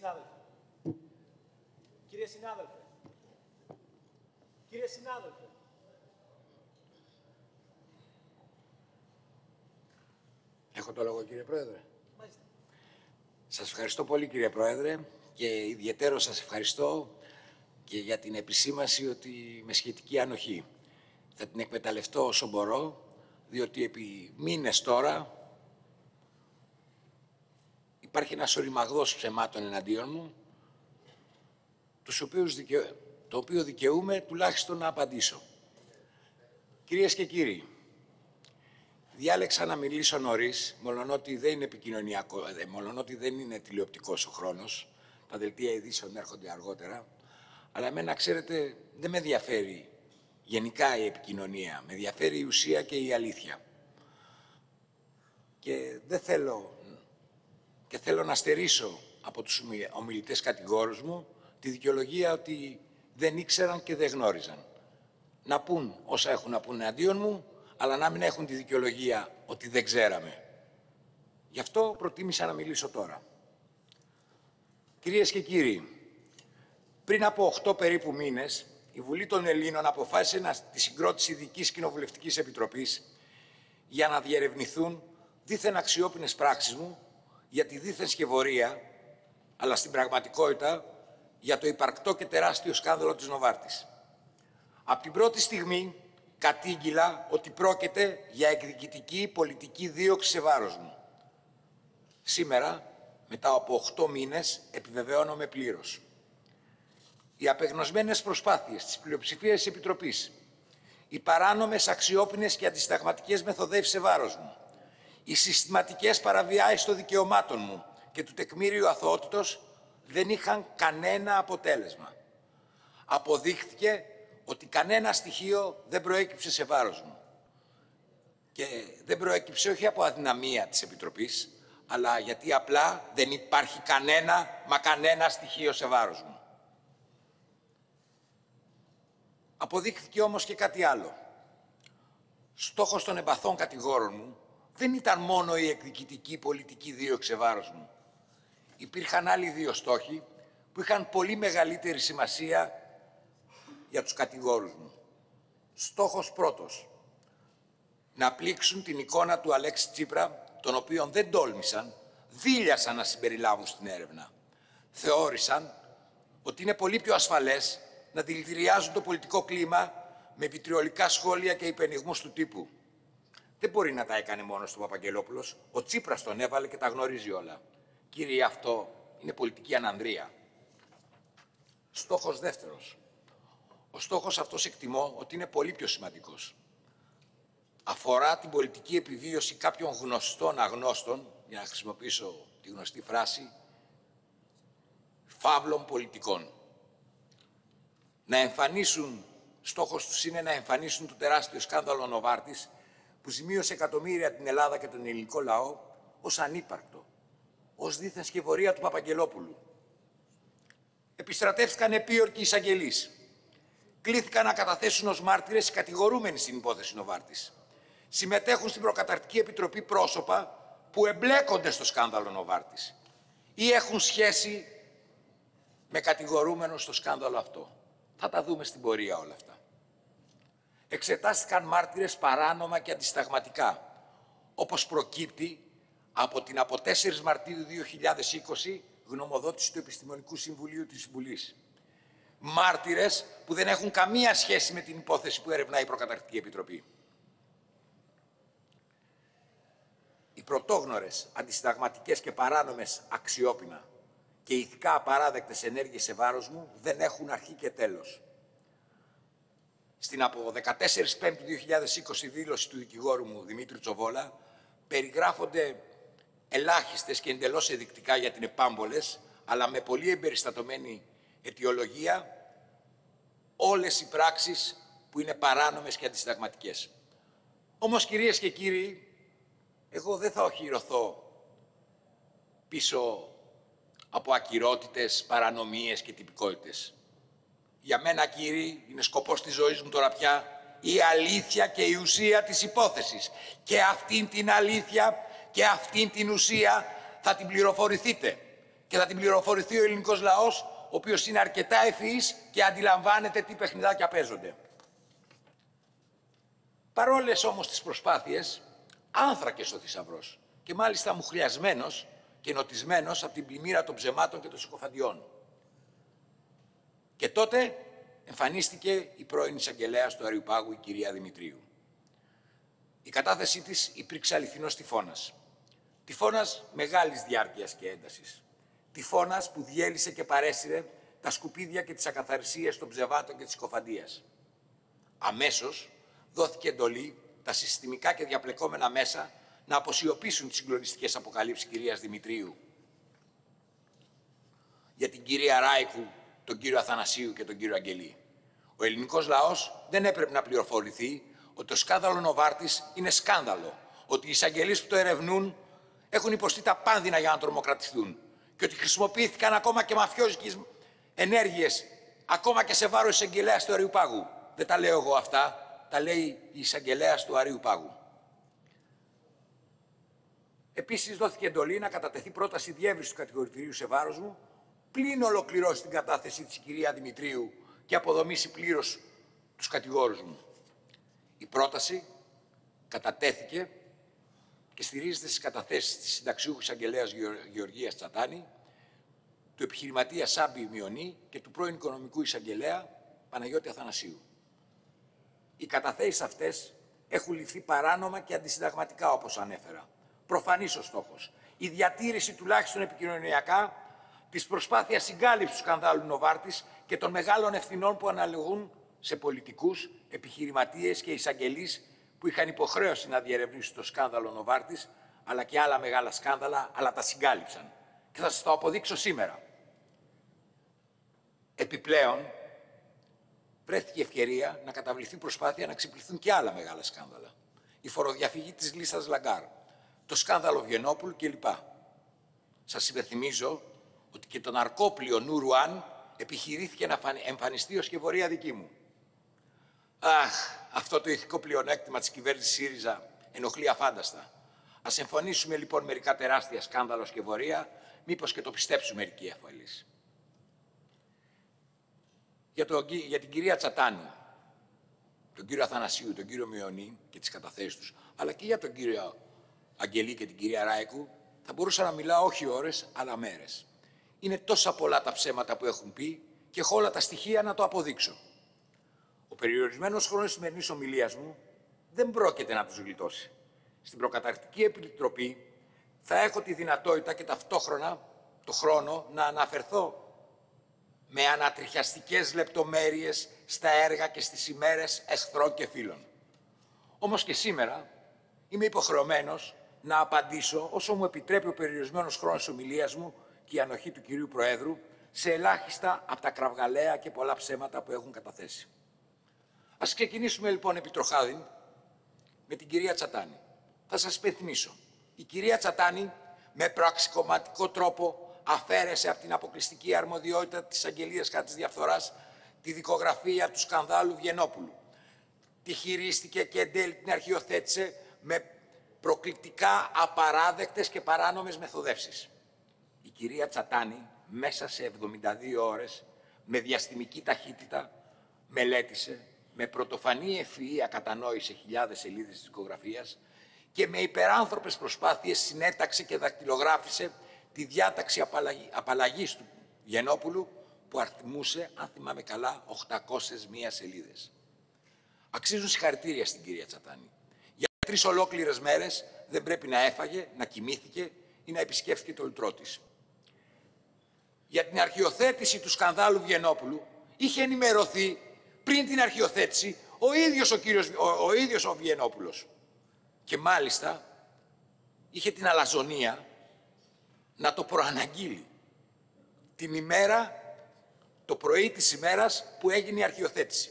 Συνάδελφε. Κύριε συνάδελφε. Κύριε συνάδελφε. Έχω το λόγο, κύριε Πρόεδρε. Μάλιστα. Σας ευχαριστώ πολύ, κύριε Πρόεδρε, και ιδιαίτερο σας ευχαριστώ και για την επισήμαση ότι με σχετική ανοχή. Θα την εκμεταλλευτώ όσο μπορώ, διότι επί μήνες τώρα υπάρχει ένας οριμαγδός ψεμάτων εναντίον μου, το οποίο δικαιούμαι τουλάχιστον να απαντήσω. Κυρίες και κύριοι, διάλεξα να μιλήσω νωρίς, μολονότι δεν είναι επικοινωνιακό, μολονότι δεν είναι τηλεοπτικός ο χρόνος, τα δελτία ειδήσεων έρχονται αργότερα, αλλά εμένα, ξέρετε, δεν με ενδιαφέρει γενικά η επικοινωνία, με ενδιαφέρει η ουσία και η αλήθεια. Και δεν θέλω, και θέλω να στερήσω από τους ομιλητές κατηγόρους μου τη δικαιολογία ότι δεν ήξεραν και δεν γνώριζαν. Να πούν όσα έχουν να πούν εναντίον μου, αλλά να μην έχουν τη δικαιολογία ότι δεν ξέραμε. Γι' αυτό προτίμησα να μιλήσω τώρα. Κυρίες και κύριοι, πριν από 8 περίπου μήνες, η Βουλή των Ελλήνων αποφάσισε τη συγκρότηση ειδικής κοινοβουλευτικής επιτροπής για να διερευνηθούν δίθεν αξιόπινες πράξεις μου για τη δίθεν σκευωρία, αλλά στην πραγματικότητα για το υπαρκτό και τεράστιο σκάνδαλο της Νοβάρτης. Από την πρώτη στιγμή κατήγγειλα ότι πρόκειται για εκδικητική πολιτική δίωξη σε βάρος μου. Σήμερα, μετά από 8 μήνες, επιβεβαιώνομαι πλήρως. Οι απεγνωσμένες προσπάθειες της πλειοψηφίας της Επιτροπής, οι παράνομες, αξιόπινες και αντισυνταγματικές μεθοδεύσεις σε βάρος μου, οι συστηματικές παραβιάσεις των δικαιωμάτων μου και του τεκμήριου αθωότητος δεν είχαν κανένα αποτέλεσμα. Αποδείχθηκε ότι κανένα στοιχείο δεν προέκυψε σε βάρος μου. Και δεν προέκυψε όχι από αδυναμία της Επιτροπής, αλλά γιατί απλά δεν υπάρχει κανένα στοιχείο σε βάρος μου. Αποδείχθηκε όμως και κάτι άλλο. Στόχος των εμπαθών κατηγόρων μου δεν ήταν μόνο η εκδικητική πολιτική δίωξη σε βάρος μου. Υπήρχαν άλλοι 2 στόχοι που είχαν πολύ μεγαλύτερη σημασία για τους κατηγόρους μου. Στόχος πρώτος, να πλήξουν την εικόνα του Αλέξη Τσίπρα, τον οποίον δεν τόλμησαν, δίλιασαν να συμπεριλάβουν στην έρευνα. Θεώρησαν ότι είναι πολύ πιο ασφαλές να δηλητηριάζουν το πολιτικό κλίμα με βιτριολικά σχόλια και υπενιγμούς του τύπου. Δεν μπορεί να τα έκανε μόνος του Παπαγγελόπουλος. Ο Τσίπρας τον έβαλε και τα γνωρίζει όλα. Κύριε, αυτό είναι πολιτική ανανδρεία. Στόχος δεύτερος. Ο στόχος αυτός εκτιμώ ότι είναι πολύ πιο σημαντικός. Αφορά την πολιτική επιβίωση κάποιων γνωστών αγνώστων, για να χρησιμοποιήσω τη γνωστή φράση, φαύλων πολιτικών. Στόχος τους είναι να εμφανίσουν το τεράστιο σκάνδαλο Νοβάρτης, που ζημίωσε εκατομμύρια την Ελλάδα και τον ελληνικό λαό, ως ανύπαρκτο, ως δίθεν σκευωρία του Παπαγγελόπουλου. Επιστρατεύτηκαν επίορκοι εισαγγελείς. Κλήθηκαν να καταθέσουν ως μάρτυρες οι κατηγορούμενοι στην υπόθεση Νοβάρτης. Συμμετέχουν στην προκαταρκτική επιτροπή πρόσωπα που εμπλέκονται στο σκάνδαλο Νοβάρτης ή έχουν σχέση με κατηγορούμενο στο σκάνδαλο αυτό. Θα τα δούμε στην πορεία όλα αυτά. Εξετάστηκαν μάρτυρες παράνομα και αντισυνταγματικά, όπως προκύπτει από την από 4 Μαρτίου 2020 γνωμοδότηση του Επιστημονικού Συμβουλίου της Βουλής. Μάρτυρες που δεν έχουν καμία σχέση με την υπόθεση που ερευνά η Προκαταρκτική Επιτροπή. Οι πρωτόγνωρες, αντισυνταγματικές και παράνομες αξιόπινα και ηθικά απαράδεκτες ενέργειες σε βάρος μου δεν έχουν αρχή και τέλος. Στην από 14 Πέμπτου 2020 δήλωση του δικηγόρου μου Δημήτρη Τσοβόλα περιγράφονται ελάχιστες και εντελώς ενδεικτικά για την επάμπολες, αλλά με πολύ εμπεριστατωμένη αιτιολογία, όλες οι πράξεις που είναι παράνομες και αντισυνταγματικές. Όμως, κυρίες και κύριοι, εγώ δεν θα οχυρωθώ πίσω από ακυρότητες, παρανομίες και τυπικότητες. Για μένα, κύριοι, είναι σκοπός της ζωής μου τώρα πια η αλήθεια και η ουσία της υπόθεσης. Και αυτήν την αλήθεια και αυτήν την ουσία θα την πληροφορηθείτε. Και θα την πληροφορηθεί ο ελληνικός λαός, ο οποίος είναι αρκετά ευφυής και αντιλαμβάνεται τι παιχνιδάκια παίζονται. Παρόλες όμως τις προσπάθειες, άνθρακες ο θησαυρός και μάλιστα μουχλιασμένος και νοτισμένος από την πλημμύρα των ψεμάτων και των συκοφαντιών. Και τότε εμφανίστηκε η πρώην εισαγγελέας του Αριουπάγου, η κυρία Δημητρίου. Η κατάθεσή της υπήρξε αληθινός τυφώνας. Τυφώνας μεγάλης διάρκειας και έντασης. Τυφώνας που διέλυσε και παρέσυρε τα σκουπίδια και τις ακαθαρσίες των ψευάτων και της συκοφαντίας. Αμέσως δόθηκε εντολή τα συστημικά και διαπλεκόμενα μέσα να αποσιωπήσουν τις συγκλονιστικές αποκαλύψεις κυρίας Δημητρίου. Για την κυρία Ράικου, τον κύριο Αθανασίου και τον κύριο Αγγελή. Ο ελληνικός λαός δεν έπρεπε να πληροφορηθεί ότι το σκάνδαλο Νοβάρτης είναι σκάνδαλο, ότι οι εισαγγελείς που το ερευνούν έχουν υποστεί τα πάνδυνα για να τρομοκρατηθούν και ότι χρησιμοποιήθηκαν ακόμα και μαφιόζικες ενέργειες, ακόμα και σε βάρος εισαγγελέας του Αριουπάγου. Δεν τα λέω εγώ αυτά, τα λέει η εισαγγελέας του Αριουπάγου. Επίσης δόθηκε εντολή να κατατεθεί πρόταση διεύρυνσης του κατηγορητηρίου σε βάρος μου, πλην ολοκληρώσει την κατάθεσή της η κυρία Δημητρίου και αποδομήσει πλήρως τους κατηγόρους μου. Η πρόταση κατατέθηκε και στηρίζεται στις καταθέσεις της συνταξιούχου εισαγγελέας Γεωργίας Τσατάνη, του επιχειρηματία Σάμπη Μιονή και του πρώην οικονομικού εισαγγελέα Παναγιώτη Αθανασίου. Οι καταθέσεις αυτές έχουν ληφθεί παράνομα και αντισυνταγματικά, όπως ανέφερα. Προφανής ο στόχος. Η διατήρηση τουλάχιστον επικοινωνιακά της προσπάθειας συγκάλυψης του σκανδάλου Νοβάρτης και των μεγάλων ευθυνών που αναλογούν σε πολιτικούς, επιχειρηματίες και εισαγγελείς που είχαν υποχρέωση να διερευνήσουν το σκάνδαλο Νοβάρτης, αλλά και άλλα μεγάλα σκάνδαλα, αλλά τα συγκάλυψαν. Και θα σας το αποδείξω σήμερα. Επιπλέον, βρέθηκε ευκαιρία να καταβληθεί προσπάθεια να ξυπνηθούν και άλλα μεγάλα σκάνδαλα. Η φοροδιαφυγή της λίστας Λαγκάρ, το σκάνδαλο Βιενόπουλου κλπ. Σας υπενθυμίζω ότι και το ναρκόπλιο Νουρουάν επιχειρήθηκε να εμφανιστεί ως σκευωρία δική μου. Αχ, αυτό το ηθικό πλεονέκτημα της κυβέρνησης ΣΥΡΙΖΑ ενοχλεί αφάνταστα. Ας εμφανίσουμε λοιπόν μερικά τεράστια σκάνδαλα σκευωρία, μήπως και το πιστέψουν μερικοί εφαλείς. Για την κυρία Τσατάνη, τον κύριο Αθανασίου, τον κύριο Μιονή και τις καταθέσεις τους, αλλά και για τον κύριο Αγγελή και την κυρία Ράικου, θα μπορούσα να μιλάω όχι ώρες, αλλά μέρες. Είναι τόσα πολλά τα ψέματα που έχουν πει και έχω όλα τα στοιχεία να το αποδείξω. Ο περιορισμένος χρόνος της σημερινής ομιλίας μου δεν πρόκειται να τους γλιτώσει. Στην προκαταρκτική επιτροπή θα έχω τη δυνατότητα και ταυτόχρονα το χρόνο να αναφερθώ με ανατριχιαστικές λεπτομέρειες στα έργα και στις ημέρες εχθρών και φίλων. Όμως και σήμερα είμαι υποχρεωμένος να απαντήσω, όσο μου επιτρέπει ο περιορισμένος χρόνος της ομιλίας μου και η ανοχή του κυρίου Προέδρου, σε ελάχιστα από τα κραυγαλαία και πολλά ψέματα που έχουν καταθέσει. Ας ξεκινήσουμε λοιπόν επί τροχάδιν με την κυρία Τσατάνη. Θα σας υπενθυμίσω. Η κυρία Τσατάνη με πραξικοματικό τρόπο αφαίρεσε από την αποκλειστική αρμοδιότητα της αγγελίας κατά της διαφθοράς τη δικογραφία του σκανδάλου Βιενόπουλου. Τη χειρίστηκε και εν τέλει την αρχιοθέτησε με προκλητικά απαράδεκτες και παράνομες μεθοδεύσεις. Η κυρία Τσατάνη μέσα σε 72 ώρες με διαστημική ταχύτητα μελέτησε, με πρωτοφανή ευφυΐα κατανόησε χιλιάδες σελίδες της δικογραφίας και με υπεράνθρωπες προσπάθειες συνέταξε και δακτυλογράφησε τη διάταξη απαλλαγής του Βιενόπουλου που αριθμούσε, αν θυμάμαι καλά, 801 σελίδες. Αξίζουν συγχαρητήρια στην κυρία Τσατάνη. Για 3 ολόκληρες μέρες δεν πρέπει να έφαγε, να κοιμήθηκε ή να επισκέφθηκε το λουτρό της. Για την αρχιοθέτηση του σκανδάλου Βιενόπουλου είχε ενημερωθεί πριν την αρχιοθέτηση ο ίδιος ο Βιενόπουλος. Και μάλιστα είχε την αλαζονία να το προαναγγείλει την ημέρα, το πρωί της ημέρας που έγινε η αρχιοθέτηση.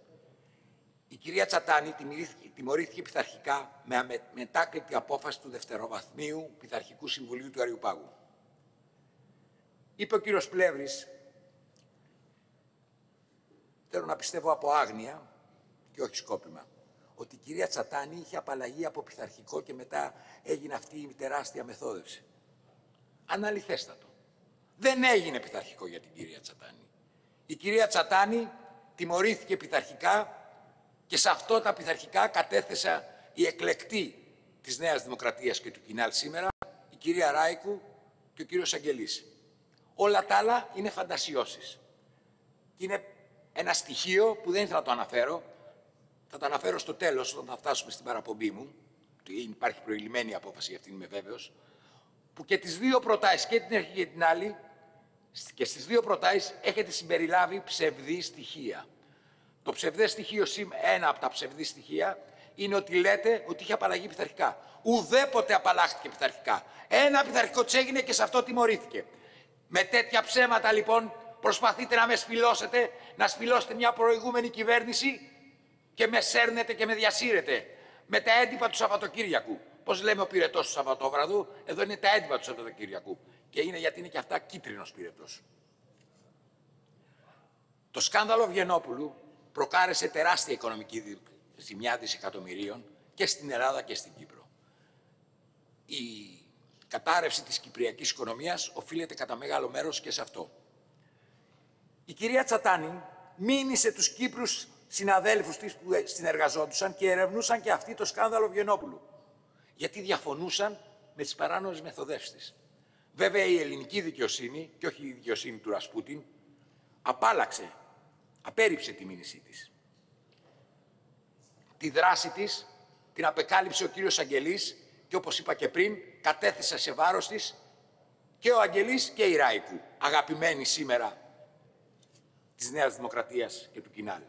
Η κυρία Τσατάνη τιμωρήθηκε πειθαρχικά με αμετάκλητη απόφαση του Δευτεροβαθμίου Πειθαρχικού Συμβουλίου του Αριουπάγου. Είπε ο κύριος Πλεύρης, θέλω να πιστεύω από άγνοια και όχι σκόπιμα, ότι η κυρία Τσατάνη είχε απαλλαγή από πειθαρχικό και μετά έγινε αυτή η τεράστια μεθόδευση. Αναλυθέστατο. Δεν έγινε πειθαρχικό για την κυρία Τσατάνη. Η κυρία Τσατάνη τιμωρήθηκε πειθαρχικά και σε αυτό τα πειθαρχικά κατέθεσα η εκλεκτή της Νέας Δημοκρατίας και του Κινάλ σήμερα, η κυρία Ράικου και ο κύριος Αγγελής. Όλα τα άλλα είναι φαντασιώσεις. Και είναι ένα στοιχείο που δεν ήθελα να το αναφέρω. Θα το αναφέρω στο τέλος, όταν θα φτάσουμε στην παραπομπή μου. Υπάρχει προηλημένη απόφαση, για αυτήν είμαι βέβαιος. Που και τις δύο προτάσεις, και την αρχή και την άλλη, και στις δύο προτάσεις έχετε συμπεριλάβει ψευδή στοιχεία. Το ψευδές στοιχείο, ένα από τα ψευδή στοιχεία, είναι ότι λέτε ότι είχε απαλλαγή πειθαρχικά. Ουδέποτε απαλλάχθηκε πειθαρχικά. Ένα πειθαρχικό της έγινε και σε αυτό τιμωρήθηκε. Με τέτοια ψέματα λοιπόν προσπαθείτε να με σπηλώσετε, να σπηλώσετε μια προηγούμενη κυβέρνηση και με σέρνετε και με διασύρετε με τα έντυπα του Σαββατοκύριακου. Πώς λέμε ο πυρετός του Σαββατόβραδου, εδώ είναι τα έντυπα του Σαββατοκύριακου. Και είναι γιατί είναι και αυτά κίτρινος πυρετός. Το σκάνδαλο Βιεννόπουλου προκάλεσε τεράστια οικονομική ζημιά δισεκατομμυρίων και στην Ελλάδα και στην Κύπρο. Η κατάρρευση της κυπριακής οικονομίας οφείλεται κατά μεγάλο μέρος και σε αυτό. Η κυρία Τσατάνη μήνυσε τους Κύπρους συναδέλφους της που συνεργαζόντουσαν και ερευνούσαν και αυτοί το σκάνδαλο Βιεννόπουλου, γιατί διαφωνούσαν με τις παράνομες μεθοδεύσεις της. Βέβαια η ελληνική δικαιοσύνη, και όχι η δικαιοσύνη του Ρασπούτιν, απέρριψε τη μήνυσή της. Τη δράση της την απεκάλυψε ο κύριος Αγγελής και όπως είπα και πριν, κατέθεσε σε βάρος της και ο Αγγελής και η Ράικου, αγαπημένοι σήμερα της Νέας Δημοκρατίας και του Κινάλ.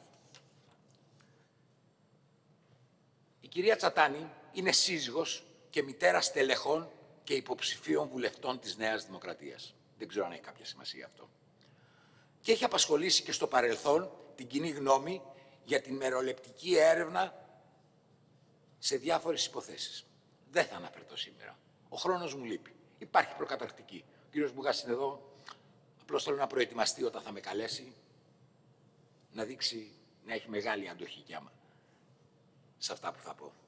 Η κυρία Τσατάνη είναι σύζυγος και μητέρα στελεχών και υποψηφίων βουλευτών της Νέας Δημοκρατίας. Δεν ξέρω αν έχει κάποια σημασία αυτό. Και έχει απασχολήσει και στο παρελθόν την κοινή γνώμη για την μερολεπτική έρευνα σε διάφορες υποθέσεις. Δεν θα αναφερθώ σήμερα. Ο χρόνος μου λείπει. Υπάρχει προκαταρκτική. Ο κύριος Μπουγάς είναι εδώ. Απλώς θέλω να προετοιμαστεί όταν θα με καλέσει, να δείξει να έχει μεγάλη αντοχή κι άμα σε αυτά που θα πω.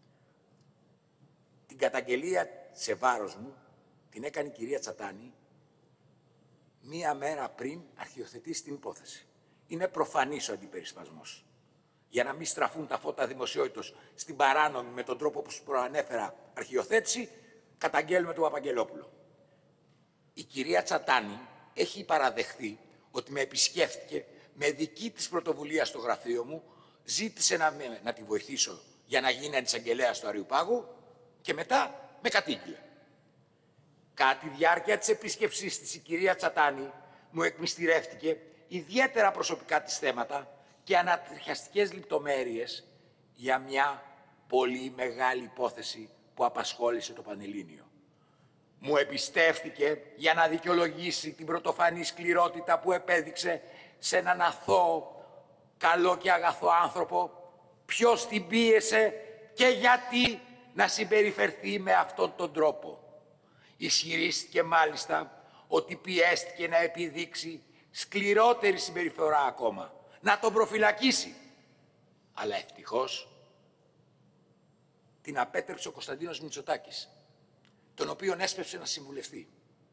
Την καταγγελία σε βάρος μου την έκανε η κυρία Τσατάνη μία μέρα πριν αρχιοθετήσει την υπόθεση. Είναι προφανής ο αντιπερισπασμός. Για να μην στραφούν τα φώτα δημοσιότητος στην παράνομη με τον τρόπο που σου προανέφερα αρχιοθέτηση, καταγγέλουμε τον Παπαγγελόπουλο. Η κυρία Τσατάνη έχει παραδεχθεί ότι με επισκέφτηκε με δική της πρωτοβουλία στο γραφείο μου, ζήτησε να τη βοηθήσω για να γίνει αντισαγγελέας του Αριουπάγου και μετά με κατήγγειλε. Κατά τη διάρκεια της επίσκεψής της, η κυρία Τσατάνη μου εκμυστηρεύτηκε ιδιαίτερα προσωπικά της θέματα και ανατριχιαστικές λεπτομέρειες για μια πολύ μεγάλη υπόθεση που απασχόλησε το Πανελλήνιο. Μου εμπιστεύτηκε για να δικαιολογήσει την πρωτοφανή σκληρότητα που επέδειξε σε έναν αθώο, καλό και αγαθό άνθρωπο, ποιος την πίεσε και γιατί να συμπεριφερθεί με αυτόν τον τρόπο. Ισχυρίστηκε μάλιστα ότι πιέστηκε να επιδείξει σκληρότερη συμπεριφορά ακόμα, να τον προφυλακίσει. Αλλά ευτυχώς την απέτρεψε ο Κωνσταντίνος Μητσοτάκης, τον οποίον έσπευσε να συμβουλευτεί.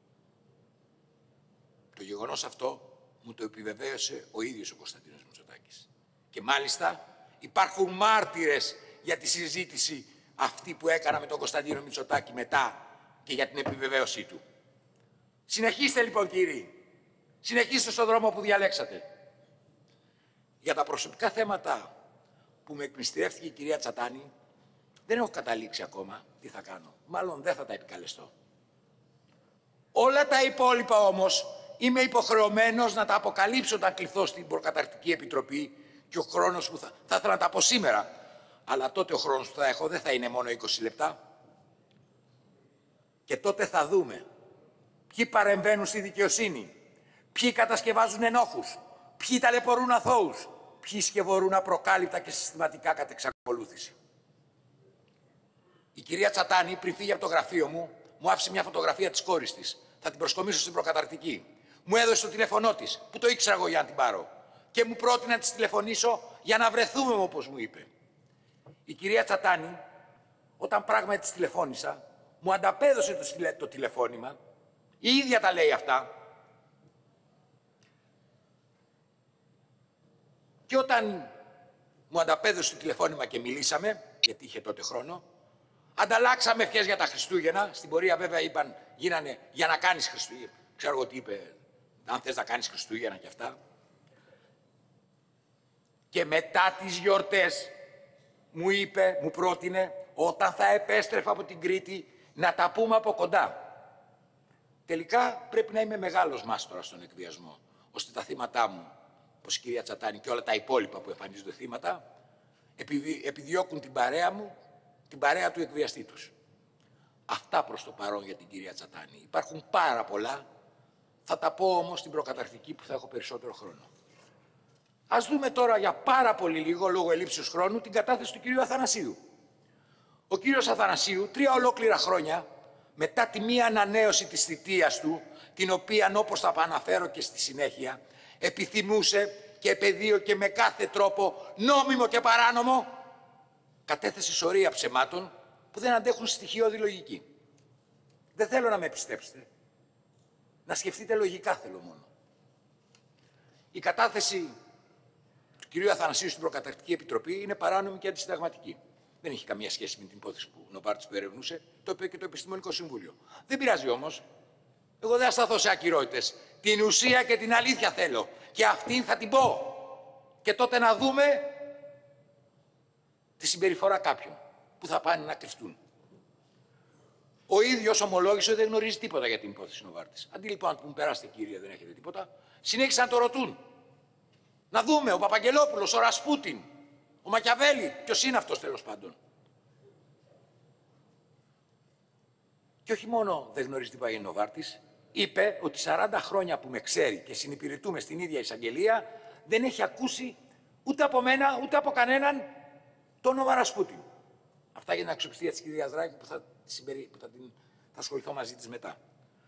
Το γεγονός αυτό μου το επιβεβαίωσε ο ίδιος ο Κωνσταντίνος Μητσοτάκης. Και μάλιστα υπάρχουν μάρτυρες για τη συζήτηση αυτή που έκανα με τον Κωνσταντίνο Μητσοτάκη μετά και για την επιβεβαίωσή του. Συνεχίστε λοιπόν κύριοι, συνεχίστε στον δρόμο που διαλέξατε. Για τα προσωπικά θέματα που με εκμυστηρεύτηκε η κυρία Τσατάνη, δεν έχω καταλήξει ακόμα τι θα κάνω. Μάλλον δεν θα τα επικαλεστώ. Όλα τα υπόλοιπα όμως είμαι υποχρεωμένος να τα αποκαλύψω όταν κληθώ στην προκαταρκτική επιτροπή και ο χρόνος που θα ήθελα να τα πω σήμερα. Αλλά τότε ο χρόνος που θα έχω δεν θα είναι μόνο 20 λεπτά. Και τότε θα δούμε ποιοι παρεμβαίνουν στη δικαιοσύνη, ποιοι κατασκευάζουν ενόχους, ποιοι ταλαιπωρούν αθώους, ποιοι σκευωρούν απροκάλυπτα και συστηματικά κατ' εξακολούθηση. Η κυρία Τσατάνη, πριν φύγει από το γραφείο μου, μου άφησε μια φωτογραφία της κόρης της. Θα την προσκομίσω στην προκαταρκτική. Μου έδωσε το τηλέφωνό της, που το ήξερα εγώ για να την πάρω. Και μου πρότεινε να της τηλεφωνήσω για να βρεθούμε, όπως μου είπε. Η κυρία Τσατάνη, όταν πράγματι της τηλεφώνησα, μου ανταπέδωσε το τηλεφώνημα. Η ίδια τα λέει αυτά. Και όταν μου ανταπέδωσε το τηλεφώνημα και μιλήσαμε, γιατί είχε τότε χρόνο, ανταλλάξαμε ευχές για τα Χριστούγεννα. Στην πορεία βέβαια γίνανε για να κάνεις Χριστούγεννα. Ξέρω εγώ τι είπε, αν θες να κάνεις Χριστούγεννα και αυτά. Και μετά τις γιορτές μου πρότεινε, όταν θα επέστρεφα από την Κρήτη, να τα πούμε από κοντά. Τελικά πρέπει να είμαι μεγάλος μάστορας στον εκβιασμό, ώστε τα θύματά μου, όπως η κυρία Τσατάνη και όλα τα υπόλοιπα που εμφανίζονται θύματα, επιδιώκουν την παρέα μου, την παρέα του εκβιαστή τους. Αυτά προς το παρόν για την κυρία Τσατάνη. Υπάρχουν πάρα πολλά, θα τα πω όμως στην προκαταρκτική που θα έχω περισσότερο χρόνο. Ας δούμε τώρα για πάρα πολύ λίγο, λόγω ελλείψεως χρόνου, την κατάθεση του κυρίου Αθανασίου. Ο κύριος Αθανασίου, 3 ολόκληρα χρόνια, μετά τη μία ανανέωση της θητείας του, την οποία, όπως θα αναφέρω και στη συνέχεια, επιθυμούσε και επεδίωκε με κάθε τρόπο, νόμιμο και παράνομο, κατέθεσε σωρία ψεμάτων που δεν αντέχουν στοιχειώδη λογική. Δεν θέλω να με πιστέψετε. Να σκεφτείτε λογικά θέλω μόνο. Η κατάθεση του κυρίου Αθανασίου στην Προκαταρκτική Επιτροπή είναι παράνομη και αντισυνταγματική. Δεν έχει καμία σχέση με την υπόθεση που ο Νοβάρτης που ερευνούσε, το είπε και το Επιστημονικό Συμβούλιο. Δεν πειράζει όμως. Εγώ δεν θα σταθώ σε ακυρότητες. Την ουσία και την αλήθεια θέλω. Και αυτήν θα την πω. Και τότε να δούμε τη συμπεριφορά κάποιων που θα πάνε να κρυφτούν. Ο ίδιος ομολόγησε ότι δεν γνωρίζει τίποτα για την υπόθεση Νοβάρτης. Αντί λοιπόν να του περάσετε, κύριε, δεν έχετε τίποτα, συνέχισαν να το ρωτούν. Να δούμε, ο Παπαγγελόπουλος, ο Ρασπούτιν, ο Μακιαβέλη, ποιος είναι αυτός τέλος πάντων. Και όχι μόνο δεν γνωρίζει τι πάει ο Νοβάρτης, είπε ότι 40 χρόνια που με ξέρει και συνυπηρετούμε στην ίδια εισαγγελία, δεν έχει ακούσει ούτε από μένα, ούτε από κανέναν το όνομα Ρασπούτιν. Αυτά για την αξιοπιστία της κυρίας Δράκη που θα ασχοληθώ μαζί της μετά.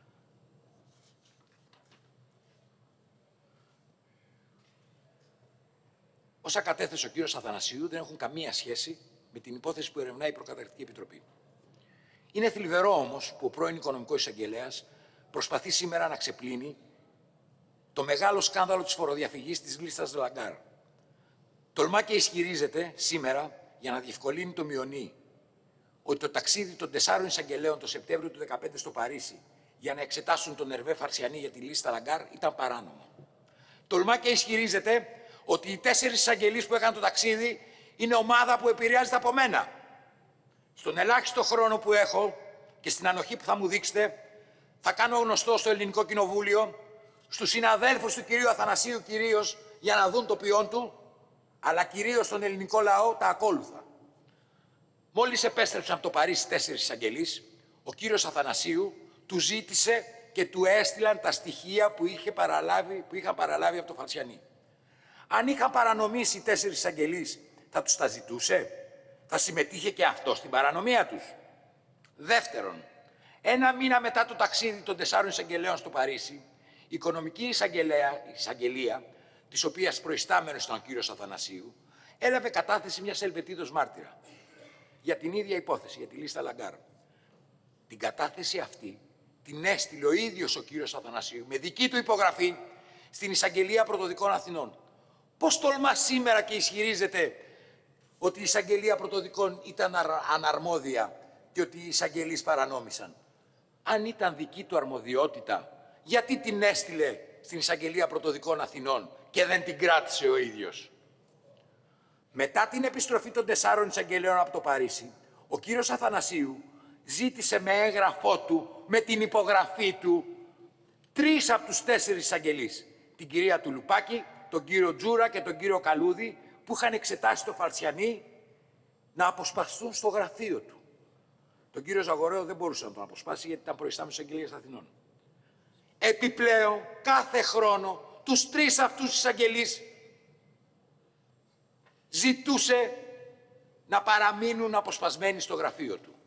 Όσα κατέθεσε ο κύριος Αθανασίου δεν έχουν καμία σχέση με την υπόθεση που ερευνάει η Προκαταρκτική Επιτροπή. Είναι θλιβερό όμως που ο πρώην οικονομικός εισαγγελέας προσπαθεί σήμερα να ξεπλύνει το μεγάλο σκάνδαλο της φοροδιαφυγής της λίστας Λαγκάρ. Τολμά και ισχυρίζεται σήμερα, για να διευκολύνει το μειονί, ότι το ταξίδι των 4 εισαγγελέων το Σεπτέμβριο του 2015 στο Παρίσι για να εξετάσουν τον Ερβέ Φαρσιανή για τη λίστα Λαγκάρ ήταν παράνομο. Τολμά και ισχυρίζεται ότι οι 4 εισαγγελείς που έκαναν το ταξίδι είναι ομάδα που επηρεάζεται από μένα. Στον ελάχιστο χρόνο που έχω και στην ανοχή που θα μου δείξετε, θα κάνω γνωστό στο Ελληνικό Κοινοβούλιο, στους συναδέλφους του κυρίου Αθανασίου κυρίως, για να δουν το ποιόν του, αλλά κυρίως στον ελληνικό λαό τα ακόλουθα. Μόλις επέστρεψαν από το Παρίσι 4 εισαγγελείς, ο κύριος Αθανασίου του ζήτησε και του έστειλαν τα στοιχεία που είχαν παραλάβει από το Φαρσιανή. Αν είχαν παρανομήσει 4 εισαγγελείς, θα τους τα ζητούσε. Θα συμμετείχε και αυτό στην παρανομία τους. Δεύτερον, 1 μήνα μετά το ταξίδι των 4 εισαγγελέων στο Παρίσι, η οικονομική εισαγγελία, της οποίας προϊστάμενος ήταν ο κύριος Αθανασίου, έλαβε κατάθεση μιας Ελβετίδος μάρτυρα για την ίδια υπόθεση, για τη λίστα Λαγκάρ. Την κατάθεση αυτή την έστειλε ο ίδιος ο κύριος Αθανασίου με δική του υπογραφή στην Εισαγγελία Πρωτοδικών Αθηνών. Πώς τολμά σήμερα και ισχυρίζεται ότι η Εισαγγελία Πρωτοδικών ήταν αναρμόδια και ότι οι εισαγγελείς παρανόμησαν? Αν ήταν δική του αρμοδιότητα, γιατί την έστειλε στην Εισαγγελία Πρωτοδικών Αθηνών και δεν την κράτησε ο ίδιος? Μετά την επιστροφή των 4 εισαγγελέων από το Παρίσι, ο κύριος Αθανασίου ζήτησε με έγγραφό του, με την υπογραφή του, 3 από τους 4 εισαγγελείς, την κυρία Τουλουπάκη, τον κύριο Τζούρα και τον κύριο Καλούδη, που είχαν εξετάσει το Φαρσιανή, να αποσπαστούν στο γραφείο του. Τον κύριο Ζαγορέο δεν μπορούσε να τον αποσπάσει γιατί ήταν προϊστάμενος εισαγγελίας Αθηνών. Επιπλέον, κάθε χρόνο, τους 3 αυτούς εισαγγελείς ζητούσε να παραμείνουν αποσπασμένοι στο γραφείο του.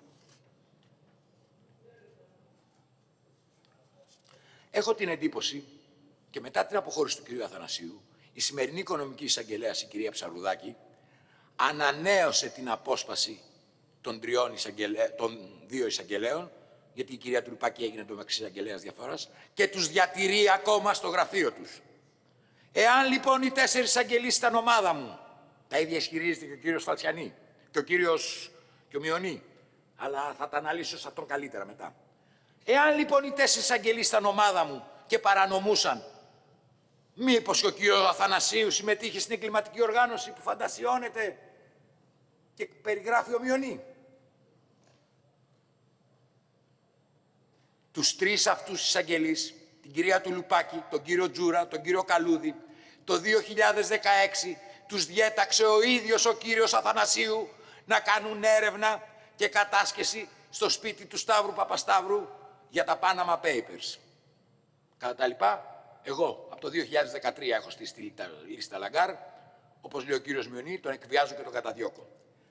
Έχω την εντύπωση, και μετά την αποχώρηση του κυρίου Αθανασίου, η σημερινή οικονομική εισαγγελέας, η κυρία Ψαρουδάκη, ανανέωσε την απόσπαση των 2 εισαγγελέων, γιατί η κυρία Τουλουπάκη έγινε το μεταξύ εισαγγελέας διαφοράς, και τους διατηρεί ακόμα στο γραφείο τους. Εάν λοιπόν οι 4 εισαγγελείς ήταν ομάδα μου, τα ίδια ισχυρίζεται και ο κύριος Φαλτσιανή και ο κύριος Κιομιονή, αλλά θα τα αναλύσω σε αυτόν καλύτερα μετά. Εάν λοιπόν οι 4 εισαγγελείς ήταν ομάδα μου και παρανομούσαν, μήπως και ο κύριος Αθανασίου συμμετείχε στην εγκληματική οργάνωση που φαντασιώνεται και περιγράφει ο Μιονή. Τους 3 αυτούς εισαγγελείς, την κυρία Τουλουπάκη, τον κύριο Τζούρα, τον κύριο Καλούδη, το 2016 τους διέταξε ο ίδιος ο κύριος Αθανασίου να κάνουν έρευνα και κατάσχεση στο σπίτι του Σταύρου Παπασταύρου για τα Panama Papers. Κατά τα λοιπά, εγώ από το 2013 έχω στήσει τη λίστα Λαγκάρ, όπως λέει ο κύριος Μιονή, τον εκβιάζω και τον καταδιώκω.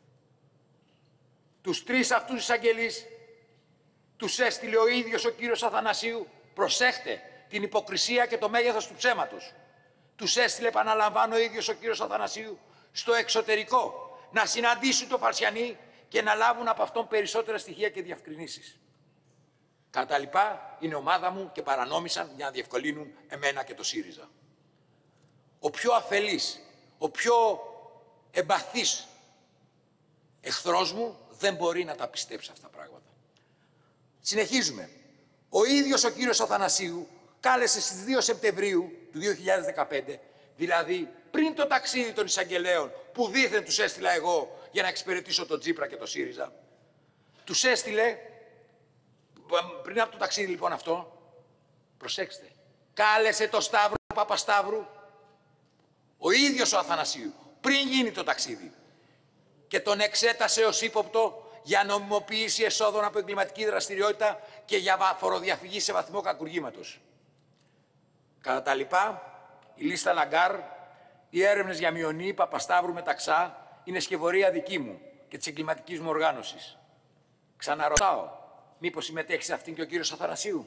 Τους 3 αυτούς εισαγγελείς τους έστειλε ο ίδιος ο κύριος Αθανασίου, προσέχτε την υποκρισία και το μέγεθος του ψέματος. Τους έστειλε, επαναλαμβάνω, ο ίδιος ο κύριος Αθανασίου στο εξωτερικό να συναντήσουν τον Φαλτσιανή και να λάβουν από αυτόν περισσότερα στοιχεία και διευκρινήσεις. Κατά τα λοιπά, είναι ομάδα μου και παρανόμησαν για να διευκολύνουν εμένα και το ΣΥΡΙΖΑ. Ο πιο αφελής, ο πιο εμπαθής εχθρός μου δεν μπορεί να τα πιστέψει αυτά τα πράγματα. Συνεχίζουμε. Ο ίδιος ο κύριος Αθανασίου κάλεσε στις 2 Σεπτεμβρίου του 2015, δηλαδή πριν το ταξίδι των εισαγγελέων που δήθεν τους έστειλα εγώ για να εξυπηρετήσω τον Τσίπρα και τον ΣΥΡΙΖΑ, τους έστειλε, πριν από το ταξίδι λοιπόν αυτό, προσέξτε, κάλεσε τον Σταύρο Παπασταύρου, ο ίδιος ο Αθανασίου, πριν γίνει το ταξίδι και τον εξέτασε ως ύποπτο για νομιμοποίηση εσόδων από εγκληματική δραστηριότητα και για φοροδιαφυγή σε βαθμό κακουργήματος. Κατά τα λοιπά, η λίστα Λαγκάρ, οι έρευνες για Μιονή, Παπασταύρου, Μεταξά είναι σκευωρία δική μου και της εγκληματικής μου οργάνωσης. Ξαναρωτάω, μήπως συμμετέχει σε αυτήν και ο κύριος Αθανασίου?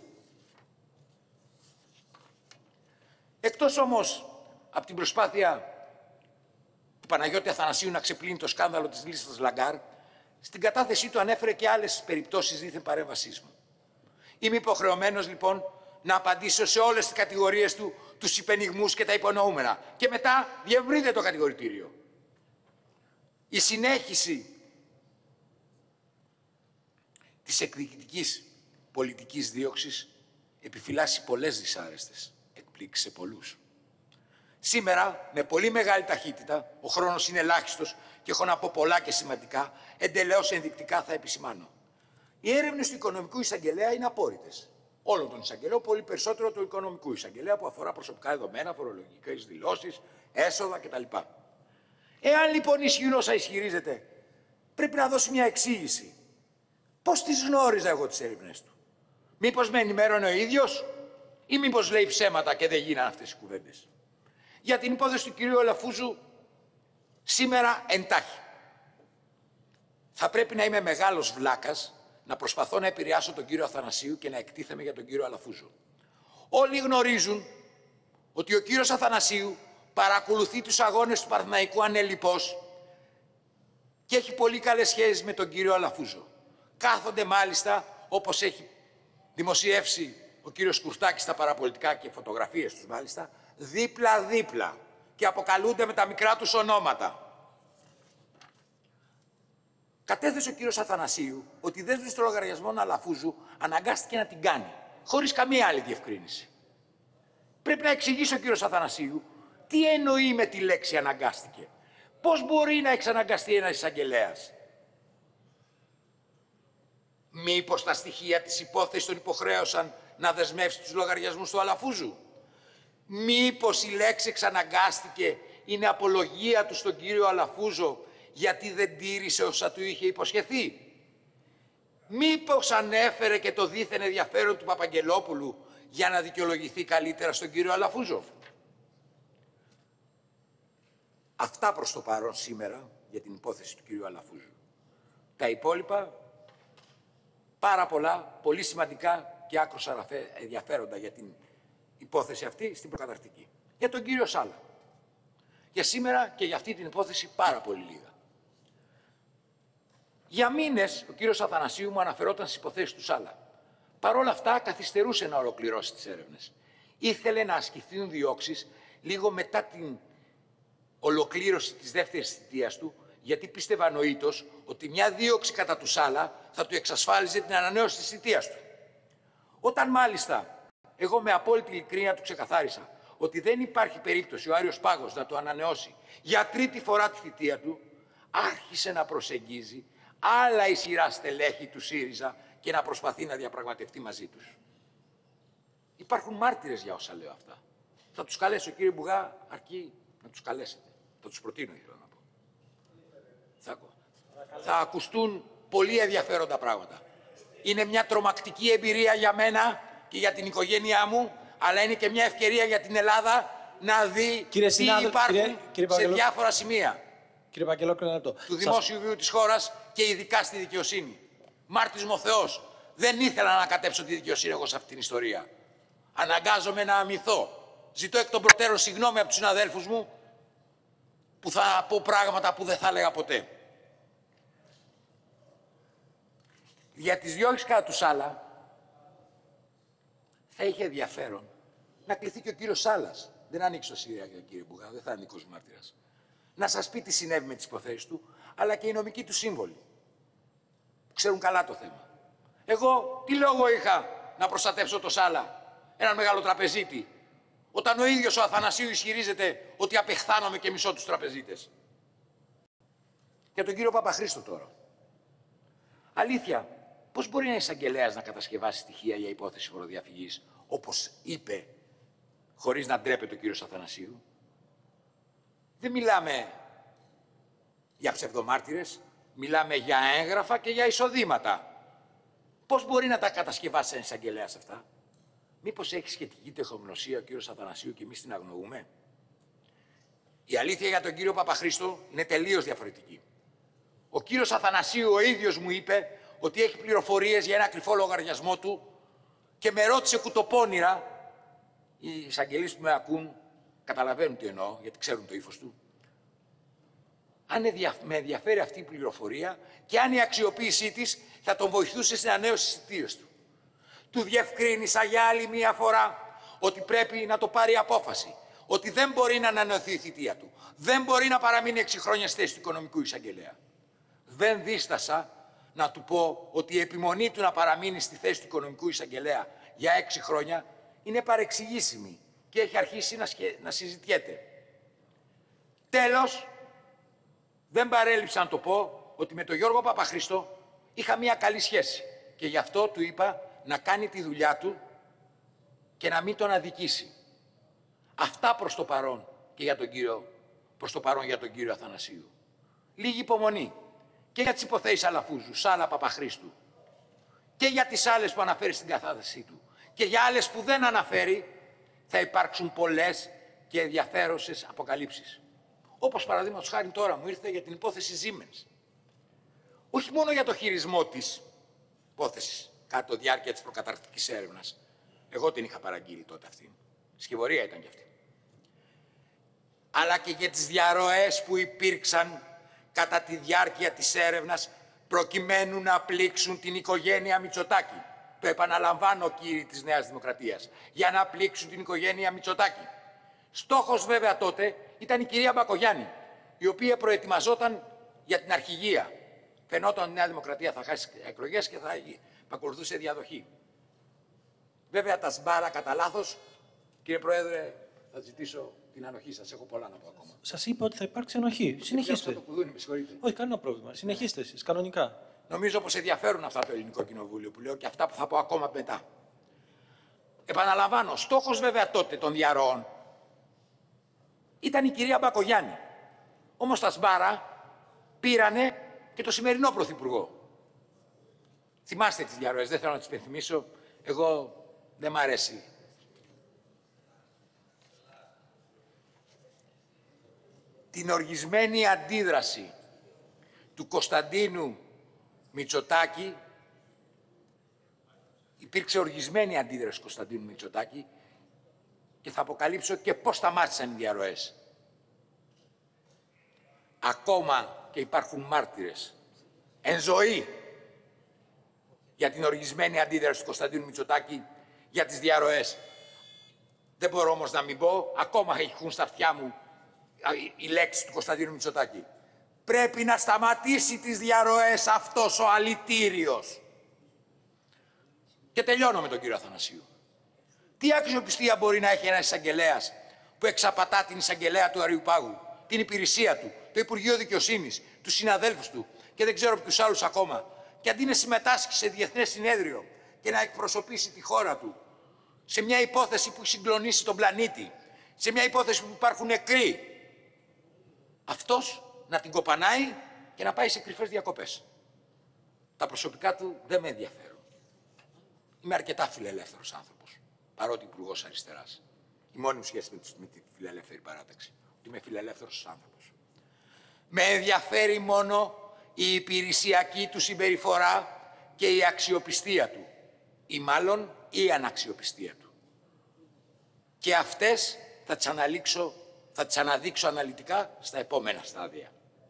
Εκτός όμως από την προσπάθεια του Παναγιώτη Αθανασίου να ξεπλύνει το σκάνδαλο της λίστας Λαγκάρ, στην κατάθεσή του ανέφερε και άλλες περιπτώσεις δίθεν παρέμβασής μου. Είμαι υποχρεωμένος λοιπόν να απαντήσω σε όλες τις κατηγορίες του, τους υπενιγμούς και τα υπονοούμενα. Και μετά διευρύνεται το κατηγορητήριο. Η συνέχιση της εκδικητικής πολιτικής δίωξης επιφυλάσσει πολλές δυσάρεστες εκπλήξεις σε πολλούς. Σήμερα, με πολύ μεγάλη ταχύτητα, ο χρόνος είναι ελάχιστος και έχω να πω πολλά και σημαντικά, εντελώς ενδεικτικά θα επισημάνω. Οι έρευνες του οικονομικού εισαγγελέα είναι απόρριτες. Όλων των εισαγγελέων, πολύ περισσότερο του οικονομικού εισαγγελέα που αφορά προσωπικά δεδομένα, φορολογικές δηλώσεις, έσοδα κτλ. Εάν λοιπόν ισχυρό όσα ισχυρίζεται, πρέπει να δώσει μια εξήγηση. Πώς τις γνώριζα εγώ τις έρευνες του? Μήπως με ενημέρωνε ο ίδιος ή μήπως λέει ψέματα και δεν γίνανε αυτές οι κουβέντες? Για την υπόθεση του κυρίου Αλαφούζου, σήμερα εντάχει. Θα πρέπει να είμαι μεγάλος βλάκας να προσπαθώ να επηρεάσω τον κύριο Αθανασίου και να εκτίθεμαι για τον κύριο Αλαφούζο. Όλοι γνωρίζουν ότι ο κύριος Αθανασίου παρακολουθεί τους αγώνες του Παναθηναϊκού ανελιπώς και έχει πολύ καλές σχέσεις με τον κύριο Αλαφούζο. Κάθονται μάλιστα, όπως έχει δημοσιεύσει ο κύριος Κουρτάκης στα παραπολιτικά και φωτογραφίες τους μάλιστα, δίπλα-δίπλα και αποκαλούνται με τα μικρά τους ονόματα. Κατέθεσε ο κύριος Αθανασίου ότι η δέσμευση των λογαριασμών Αλαφούζου αναγκάστηκε να την κάνει, χωρίς καμία άλλη διευκρίνηση. Πρέπει να εξηγήσει ο κύριος Αθανασίου τι εννοεί με τη λέξη αναγκάστηκε. Πώς μπορεί να εξαναγκαστεί ένας εισαγγελέας? Μήπως τα στοιχεία της υπόθεσης τον υποχρέωσαν να δεσμεύσει τους λογαριασμούς του Αλαφούζου? Μήπως η λέξη εξαναγκάστηκε είναι απολογία του στον κύριο Αλαφούζο γιατί δεν τήρησε όσα του είχε υποσχεθεί? Μήπως ανέφερε και το δίθεν ενδιαφέρον του Παπαγγελόπουλου για να δικαιολογηθεί καλύτερα στον κύριο Αλαφούζο? Αυτά προς το παρόν σήμερα για την υπόθεση του κύριου Αλαφούζου. Τα υπόλοιπα, πάρα πολλά, πολύ σημαντικά και άκρως ενδιαφέροντα για την υπόθεση αυτή στην προκαταρκτική. Για τον κύριο Σάλα. Για σήμερα και για αυτή την υπόθεση πάρα πολύ λίγα. Για μήνες ο κύριος Αθανασίου μου αναφερόταν στις υποθέσεις του Σάλα. Παρ' όλα αυτά καθυστερούσε να ολοκληρώσει τις έρευνες. Ήθελε να ασκηθούν διώξεις λίγο μετά την ολοκλήρωση της δεύτερης θητείας του, γιατί πίστευε ανοήτως ότι μια δίωξη κατά του Σάλα θα του εξασφάλιζε την ανανέωση της θητείας του. Όταν μάλιστα εγώ με απόλυτη ειλικρίνεια του ξεκαθάρισα ότι δεν υπάρχει περίπτωση ο Άριος Πάγος να το ανανεώσει για τρίτη φορά τη θητεία του, άρχισε να προσεγγίζει άλλα ισχυρά στελέχη του ΣΥΡΙΖΑ και να προσπαθεί να διαπραγματευτεί μαζί τους. Υπάρχουν μάρτυρες για όσα λέω αυτά. Θα τους καλέσω, κύριε Μπουγά, αρκεί να τους καλέσετε. Θα τους προτείνω, ήθελα να πω. Θα ακουστούν πολύ ενδιαφέροντα πράγματα. Είναι μια τρομακτική εμπειρία για μένα και για την οικογένειά μου, αλλά είναι και μια ευκαιρία για την Ελλάδα να δει τι υπάρχουν σε διάφορα σημεία του δημόσιου βίου της χώρας και ειδικά στη δικαιοσύνη. Μάρτης μου ο Θεός, δεν ήθελα να ανακατέψω τη δικαιοσύνη εγώ σε αυτήν την ιστορία. Αναγκάζομαι να αμυθώ. Ζητώ εκ των προτέρων συγγνώμη από τους συναδέλφους μου που θα πω πράγματα που δεν θα έλεγα ποτέ. Για τις διώξεις κατά του Σάλα θα είχε ενδιαφέρον να κληθεί και ο κύριος Σάλας. Δεν ανοίξει το Σύρια, κύριε Μπουγά, δεν θα είναι δικός μάρτυρας. Να σας πει τι συνέβη με τις υποθέσεις του, αλλά και οι νομικοί του σύμβολοι. Ξέρουν καλά το θέμα. Εγώ τι λόγο είχα να προστατεύσω το Σάλα, έναν μεγάλο τραπεζίτη, όταν ο ίδιος ο Αθανασίου ισχυρίζεται ότι απεχθάνομαι και μισώ τους τραπεζίτες. Για τον κύριο Παπαχρήστο τώρα. Αλήθεια, πώς μπορεί ένα εισαγγελέας να κατασκευάσει στοιχεία για υπόθεση φοροδιαφυγής, όπως είπε, χωρίς να ντρέπεται ο κύριος Αθανασίου. Δεν μιλάμε για ψευδομάρτυρες, μιλάμε για έγγραφα και για εισοδήματα. Πώς μπορεί να τα κατασκευάσει ένα εισαγγελέας αυτά? Μήπως έχει σχετική τεχνογνωσία ο κύριος Αθανασίου και εμείς την αγνοούμε? Η αλήθεια για τον κύριο Παπαχρήστο είναι τελείως διαφορετική. Ο κύριος Αθανασίου ο ίδιος μου είπε ότι έχει πληροφορίες για ένα κρυφό λογαριασμό του και με ρώτησε κουτοπώνυρα, οι εισαγγελείς που με ακούν καταλαβαίνουν τι εννοώ, γιατί ξέρουν το ύφος του, αν με ενδιαφέρει αυτή η πληροφορία και αν η αξιοποίησή της θα τον βοηθούσε στην ανανέωση της θητείας του. Του διευκρίνησα για άλλη μία φορά ότι πρέπει να το πάρει απόφαση, ότι δεν μπορεί να ανανεωθεί η θητεία του, δεν μπορεί να παραμείνει 6 χρόνια στη θέση του οικονομικού εισαγγελέα. Δεν δίστασα να του πω ότι η επιμονή του να παραμείνει στη θέση του οικονομικού εισαγγελέα για 6 χρόνια είναι παρεξηγήσιμη και έχει αρχίσει να συζητιέται. Τέλος, δεν παρέλειψα να το πω ότι με τον Γιώργο Παπαχρήστο είχα μία καλή σχέση και γι' αυτό του είπα να κάνει τη δουλειά του και να μην τον αδικήσει. Αυτά προς το παρόν και για τον κύριο Αθανασίου. Λίγη υπομονή και για τις υποθέσεις Αλαφούζου, Σάλα, Παπαχρήστου και για τις άλλες που αναφέρει στην κατάθεσή του και για άλλες που δεν αναφέρει θα υπάρξουν πολλές και ενδιαφέρουσες αποκαλύψεις. Όπως παραδείγματος χάρη τώρα μου ήρθε για την υπόθεση Siemens. Όχι μόνο για το χειρισμό της υπόθεσης κατά τη διάρκεια της προκαταρκτικής έρευνας. Εγώ την είχα παραγγείλει τότε αυτή. Σκευωρία ήταν κι αυτή. Αλλά και για τις διαρροές που υπήρξαν κατά τη διάρκεια της έρευνας προκειμένου να πλήξουν την οικογένεια Μητσοτάκη. Το επαναλαμβάνω, κύριοι της Νέας Δημοκρατίας. Για να πλήξουν την οικογένεια Μητσοτάκη. Στόχος βέβαια τότε ήταν η κυρία Μπακογιάννη, η οποία προετοιμαζόταν για την αρχηγία. Φαινόταν η Νέα Δημοκρατία θα χάσει εκλογές και θα ακολουθούσε διαδοχή. Βέβαια τα σμπάρα κατά λάθος. Κύριε Πρόεδρε, θα ζητήσω την ανοχή σας. Έχω πολλά να πω ακόμα. Σας είπα ότι θα υπάρξει ανοχή. Συνεχίστε. Το κουδούνι, με συγχωρείτε. Όχι, κανένα πρόβλημα. Συνεχίστε εσείς, κανονικά. Νομίζω πως ενδιαφέρουν αυτά το Ελληνικό Κοινοβούλιο που λέω και αυτά που θα πω ακόμα μετά. Επαναλαμβάνω, στόχος βέβαια τότε των διαρροών ήταν η κυρία Μπακογιάννη. Όμως τα σμπάρα πήρανε και το σημερινό Πρωθυπουργό. Θυμάστε τις διαρροές, δεν θέλω να τις υπενθυμίσω. Εγώ δεν μ' αρέσει. Την οργισμένη αντίδραση του Κωνσταντίνου Μητσοτάκη, υπήρξε οργισμένη αντίδραση του Κωνσταντίνου Μητσοτάκη και θα αποκαλύψω και πώς σταμάτησαν οι διαρροές. Ακόμα και υπάρχουν μάρτυρες εν ζωή για την οργισμένη αντίδραση του Κωνσταντίνου Μητσοτάκη για τις διαρροές. Δεν μπορώ όμως να μην πω, ακόμα έχουν στα αυτιά μου οι λέξεις του Κωνσταντίνου Μητσοτάκη. Πρέπει να σταματήσει τις διαρροές αυτός ο αλητήριος. Και τελειώνω με τον κύριο Αθανασίου. Τι αξιοπιστία μπορεί να έχει ένας εισαγγελέας που εξαπατά την εισαγγελέα του Αριουπάγου, την υπηρεσία του, το Υπουργείο Δικαιοσύνης, τους συναδέλφους του και δεν ξέρω ποιους άλλους ακόμα, και αντί να συμμετάσχει σε διεθνές συνέδριο και να εκπροσωπήσει τη χώρα του, σε μια υπόθεση που έχει συγκλονίσει τον πλανήτη, σε μια υπόθεση που υπάρχουν νεκροί, αυτός να την κοπανάει και να πάει σε κρυφές διακοπές. Τα προσωπικά του δεν με ενδιαφέρουν. Είμαι αρκετά φιλελεύθερος άνθρωπος, παρότι υπουργός αριστεράς. Η μόνη μου σχέση με τη φιλελεύθερη παράταξη. Είμαι φιλελεύθερος άνθρωπος. Με ενδιαφέρει μόνο η υπηρεσιακή του συμπεριφορά και η αξιοπιστία του. Ή μάλλον η αναξιοπιστία του. Και αυτές θα τις αναδείξω αναλυτικά στα επόμενα στάδια.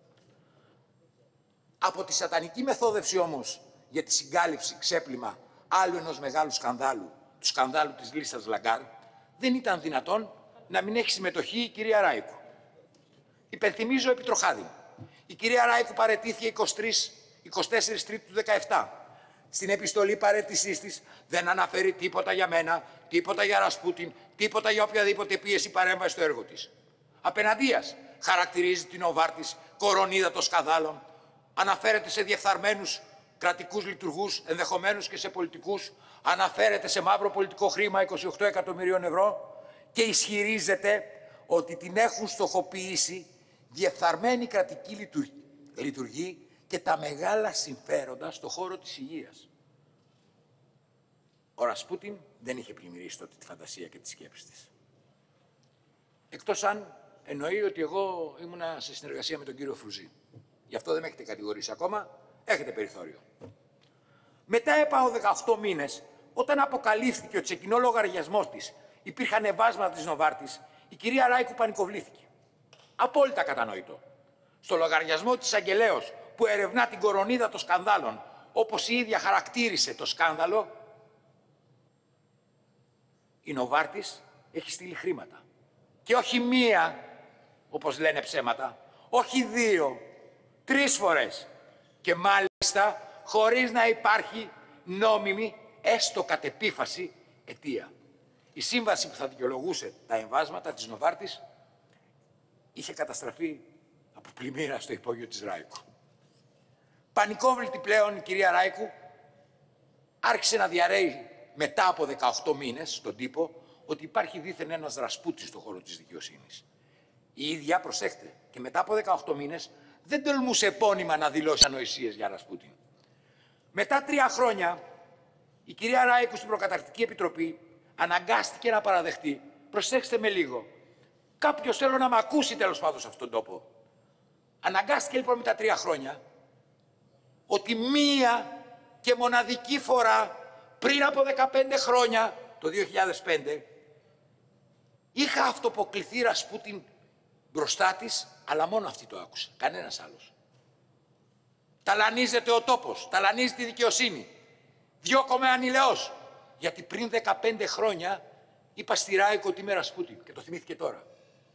Από τη σατανική μεθόδευση όμως για τη συγκάλυψη, ξέπλυμα άλλου ενός μεγάλου σκανδάλου, του σκανδάλου της λίστας Λαγκάρ, δεν ήταν δυνατόν να μην έχει συμμετοχή η κυρία Ράικου. Υπενθυμίζω επιτροχάδι. Η κυρία Ράικου παραιτήθηκε 24 Τρίτου του 2017. Στην επιστολή παραίτησής της δεν αναφέρει τίποτα για μένα, τίποτα για Ρασπούτιν, τίποτα για οποιαδήποτε πίεση παρέμβαση στο έργο της. Απέναντίας χαρακτηρίζει την Νοβάρτις κορονίδα των σκανδάλων, αναφέρεται σε διεφθαρμένους κρατικούς λειτουργούς, ενδεχομένως και σε πολιτικούς, αναφέρεται σε μαύρο πολιτικό χρήμα 28 εκατομμυρίων ευρώ και ισχυρίζεται ότι την έχουν στοχοποιήσει διεφθαρμένη κρατική λειτουργή και τα μεγάλα συμφέροντα στο χώρο της υγείας. Ο Ρασπούτιν δεν είχε πλημμυρίσει τότε τη φαντασία και τη σκέψη της. Εκτός αν εννοεί ότι εγώ ήμουνα σε συνεργασία με τον κύριο Φρουζή. Γι' αυτό δεν με έχετε κατηγορήσει ακόμα, έχετε περιθώριο. Μετά από 18 μήνες, όταν αποκαλύφθηκε ότι σε κοινό λογαριασμό της υπήρχαν εμβάσματα της Νοβάρτης, η κυρία Ράικου πανικοβλήθηκε. Απόλυτα κατανοητό. Στο λογαριασμό της εισαγγελέως που ερευνά την κορονίδα των σκανδάλων, όπως η ίδια χαρακτήρισε το σκάνδαλο, η Νοβάρτης έχει στείλει χρήματα. Και όχι μία, όπως λένε ψέματα, όχι 2, 3 φορές. Και μάλιστα χωρίς να υπάρχει νόμιμη, έστω κατ' επίφαση, αιτία. Η σύμβαση που θα δικαιολογούσε τα εμβάσματα της Νοβάρτης είχε καταστραφεί από πλημμύρα στο υπόγειο της Ράικου. Πανικόβλητη πλέον η κυρία Ράικου άρχισε να διαρρέει μετά από 18 μήνες στον τύπο ότι υπάρχει δήθεν ένας Ρασπούτης στον χώρο της δικαιοσύνης. Η ίδια, προσέχτε, και μετά από 18 μήνες δεν τολμούσε επώνυμα να δηλώσει ανοησίες για Ρασπούτιν. Μετά 3 χρόνια, η κυρία Ράικου στην Προκαταρκτική Επιτροπή αναγκάστηκε να παραδεχτεί, προσέξτε με λίγο, κάποιος θέλω να μ' ακούσει τέλος πάντων σε αυτόν τον τόπο. Αναγκάστηκε λοιπόν με τα 3 χρόνια ότι μία και μοναδική φορά πριν από 15 χρόνια, το 2005, είχα αυτοποκληθεί Ρασπούτιν μπροστά της, αλλά μόνο αυτή το άκουσε, κανένας άλλος. Ταλανίζεται ο τόπος, ταλανίζει τη δικαιοσύνη. Διώκομαι ανηλαιώς. Γιατί πριν 15 χρόνια είπα στη Ράικο ότι είμαι Ρασπούτιν και το θυμήθηκε τώρα.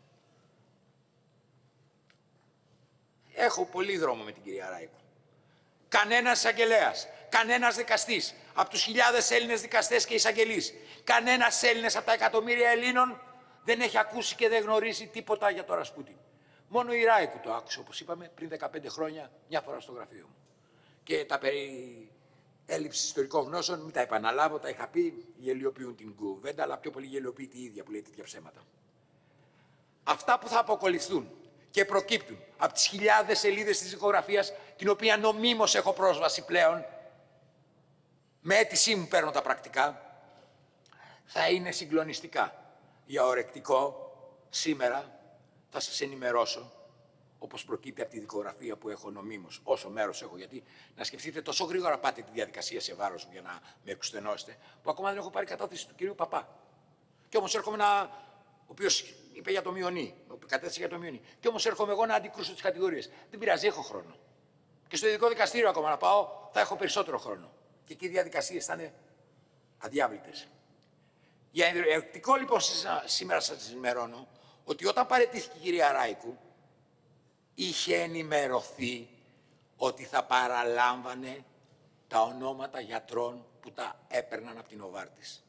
Έχω πολύ δρόμο με την κυρία Ράικο. Κανένας εισαγγελέας, κανένας δικαστής, από τους χιλιάδες Έλληνες δικαστές και εισαγγελείς, κανένας Έλληνες από τα εκατομμύρια Ελλήνων δεν έχει ακούσει και δεν γνωρίζει τίποτα για το Ρασπούτιν. Μόνο η Ράικου το άκουσε, όπως είπαμε, πριν 15 χρόνια, μια φορά στο γραφείο μου. Και τα περί έλλειψης ιστορικών γνώσεων, μην τα επαναλάβω, τα είχα πει, γελιοποιούν την κουβέντα, αλλά πιο πολύ γελιοποιεί τη ίδια που λέει τέτοια ψέματα. Αυτά που θα αποκολυφθούν και προκύπτουν από τις χιλιάδες σελίδες της δικογραφίας, την οποία νομίμως έχω πρόσβαση πλέον, με αίτησή μου παίρνω τα πρακτικά, θα είναι συγκλονιστικά. Για ορεκτικό, σήμερα θα σας ενημερώσω, όπως προκύπτει από τη δικογραφία που έχω νομίμως, όσο μέρος έχω, γιατί να σκεφτείτε τόσο γρήγορα πάτε τη διαδικασία σε βάρος μου για να με εξουθενώσετε, που ακόμα δεν έχω πάρει κατάθεση του κυρίου Παπά. Και όμως έρχομαι ο οποίος είπε για το Μειονί, κατέθεσε για το Μειονί. Και όμως έρχομαι εγώ να αντικρούσω τις κατηγορίες. Δεν πειράζει, έχω χρόνο. Και στο ειδικό δικαστήριο ακόμα να πάω, θα έχω περισσότερο χρόνο. Και εκεί οι διαδικασίες θα είναι αδιάβλητες. Για ενδεικτικό λοιπόν σήμερα σας ενημερώνω ότι όταν παραιτήθηκε η κυρία Ράικου, είχε ενημερωθεί ότι θα παραλάμβανε τα ονόματα γιατρών που τα έπαιρναν από την Νοβάρτις.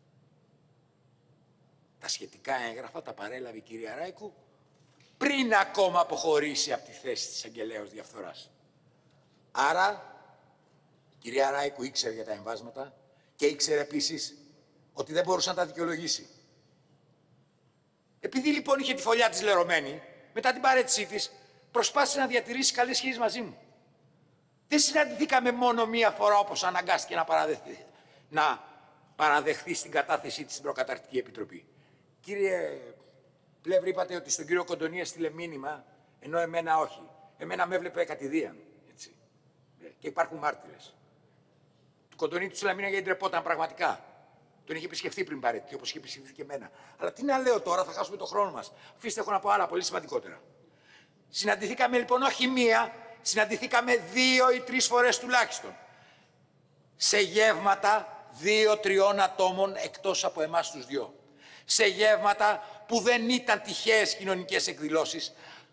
Τα σχετικά έγγραφα τα παρέλαβε η κυρία Ράικου πριν ακόμα αποχωρήσει από τη θέση της εισαγγελέως διαφθοράς. Άρα, η κυρία Ράικου ήξερε για τα εμβάσματα και ήξερε επίσης ότι δεν μπορούσε να τα δικαιολογήσει. Επειδή λοιπόν είχε τη φωλιά της λερωμένη, μετά την παρέτησή της, προσπάθησε να διατηρήσει καλές σχέσεις μαζί μου. Δεν συναντηθήκαμε μόνο μία φορά όπως αναγκάστηκε να παραδεχθεί στην κατάθεσή της στην Προκαταρκτική Επιτροπή. Κύριε Πλεύρη, είπατε ότι στον κύριο Κοντονή έστειλε μήνυμα, ενώ εμένα όχι. Εμένα με έβλεπε κατηδίαν. Έτσι. Και υπάρχουν μάρτυρες. Του Κοντονή του στείλα μήνυμα γιατί ντρεπόταν πραγματικά. Τον είχε επισκεφθεί πριν παρέτητη, όπως είχε επισκεφθεί και εμένα. Αλλά τι να λέω τώρα, θα χάσουμε τον χρόνο μας. Αφήστε, έχω να πω άλλα πολύ σημαντικότερα. Συναντηθήκαμε λοιπόν όχι μία, συναντηθήκαμε 2 ή 3 φορές τουλάχιστον. Σε γεύματα 2-3 ατόμων εκτός από εμάς τους 2. Σε γεύματα που δεν ήταν τυχαίες κοινωνικές εκδηλώσεις,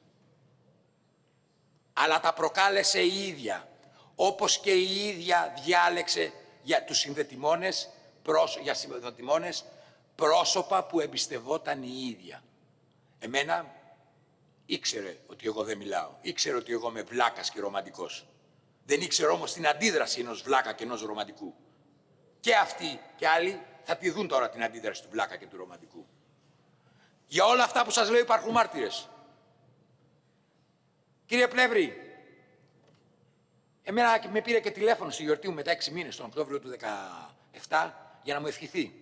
αλλά τα προκάλεσε η ίδια, όπως και η ίδια διάλεξε για τους συνδετημόνες, πρόσωπα που εμπιστευόταν η ίδια. Εμένα ήξερε ότι εγώ δεν μιλάω, ήξερε ότι εγώ είμαι βλάκας και ρομαντικός. Δεν ήξερε όμως την αντίδραση ενός βλάκα και ενός ρομαντικού. Και αυτοί και άλλοι θα τη δουν τώρα την αντίδραση του βλάκα και του ρομαντικού. Για όλα αυτά που σας λέω υπάρχουν μάρτυρες. Κύριε Πλεύρη, εμένα με πήρε και τηλέφωνο στη γιορτή μου μετά 6 μήνες, τον Οκτώβριο του 2017, για να μου ευχηθεί.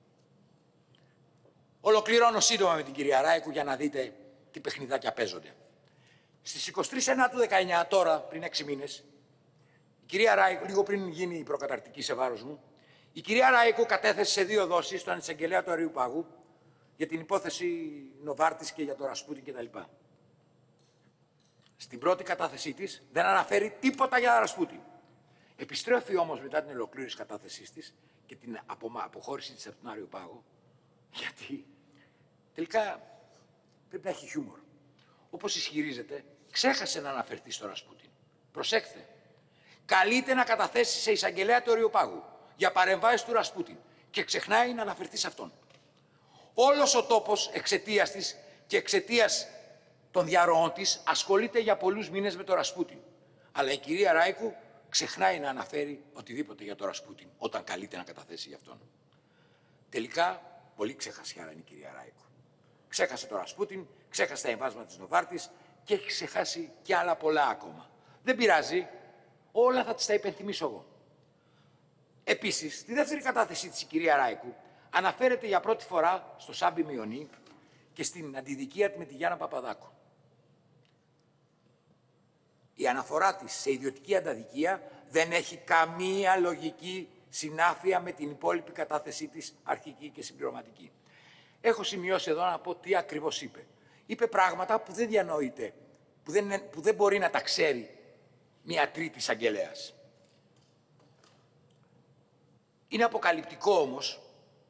Ολοκληρώνω σύντομα με την κυρία Ράικου για να δείτε τι παιχνιδάκια παίζονται. Στις 23 Ενάτου 19, τώρα, πριν 6 μήνες, η κυρία Ράικου, λίγο πριν γίνει η προκαταρκτική σε βάρος μου, η κυρία Ράικου κατέθεσε σε 2 δόσεις στον εισαγγελέα του Αριουπάγου για την υπόθεση Νοβάρτης και για το Ρασπούτιν κτλ. Στην πρώτη κατάθεσή της δεν αναφέρει τίποτα για Ρασπούτιν. Επιστρέφει όμως μετά την ολοκλήρωση κατάθεσής της και την αποχώρησή της από τον Αριουπάγο, γιατί τελικά πρέπει να έχει χιούμορ. Όπως ισχυρίζεται, ξέχασε να αναφερθεί στο Ρασπούτιν. Προσέξτε. Καλείται να καταθέσει σε εισαγγελέα του Αριουπάγου για παρεμβάσεις του Ρασπούτιν και ξεχνάει να αναφερθεί σε αυτόν. Όλος ο τόπος εξαιτίας της και εξαιτίας των διαρροών της ασχολείται για πολλούς μήνες με τον Ρασπούτιν. Αλλά η κυρία Ράικου ξεχνάει να αναφέρει οτιδήποτε για τον Ρασπούτιν όταν καλείται να καταθέσει για αυτόν. Τελικά, πολύ ξεχασιάρα είναι η κυρία Ράικου. Ξέχασε τον Ρασπούτιν, ξέχασε τα εμβάσματα της Νοβάρτης και έχει ξεχάσει και άλλα πολλά ακόμα. Δεν πειράζει, όλα θα της τα υπενθυμίσω εγώ. Επίσης, στη δεύτερη κατάθεσή της η κυρία Ράικου αναφέρεται για πρώτη φορά στο Σάμπι Μιονί και στην αντιδικία με τη Γιάννα Παπαδάκου. Η αναφορά της σε ιδιωτική ανταδικία δεν έχει καμία λογική συνάφεια με την υπόλοιπη κατάθεσή της, αρχική και συμπληρωματική. Έχω σημειώσει εδώ να πω τι ακριβώς είπε. Είπε πράγματα που δεν διανοείται, που δεν μπορεί να τα ξέρει μια τρίτη εισαγγελέας. Είναι αποκαλυπτικό όμως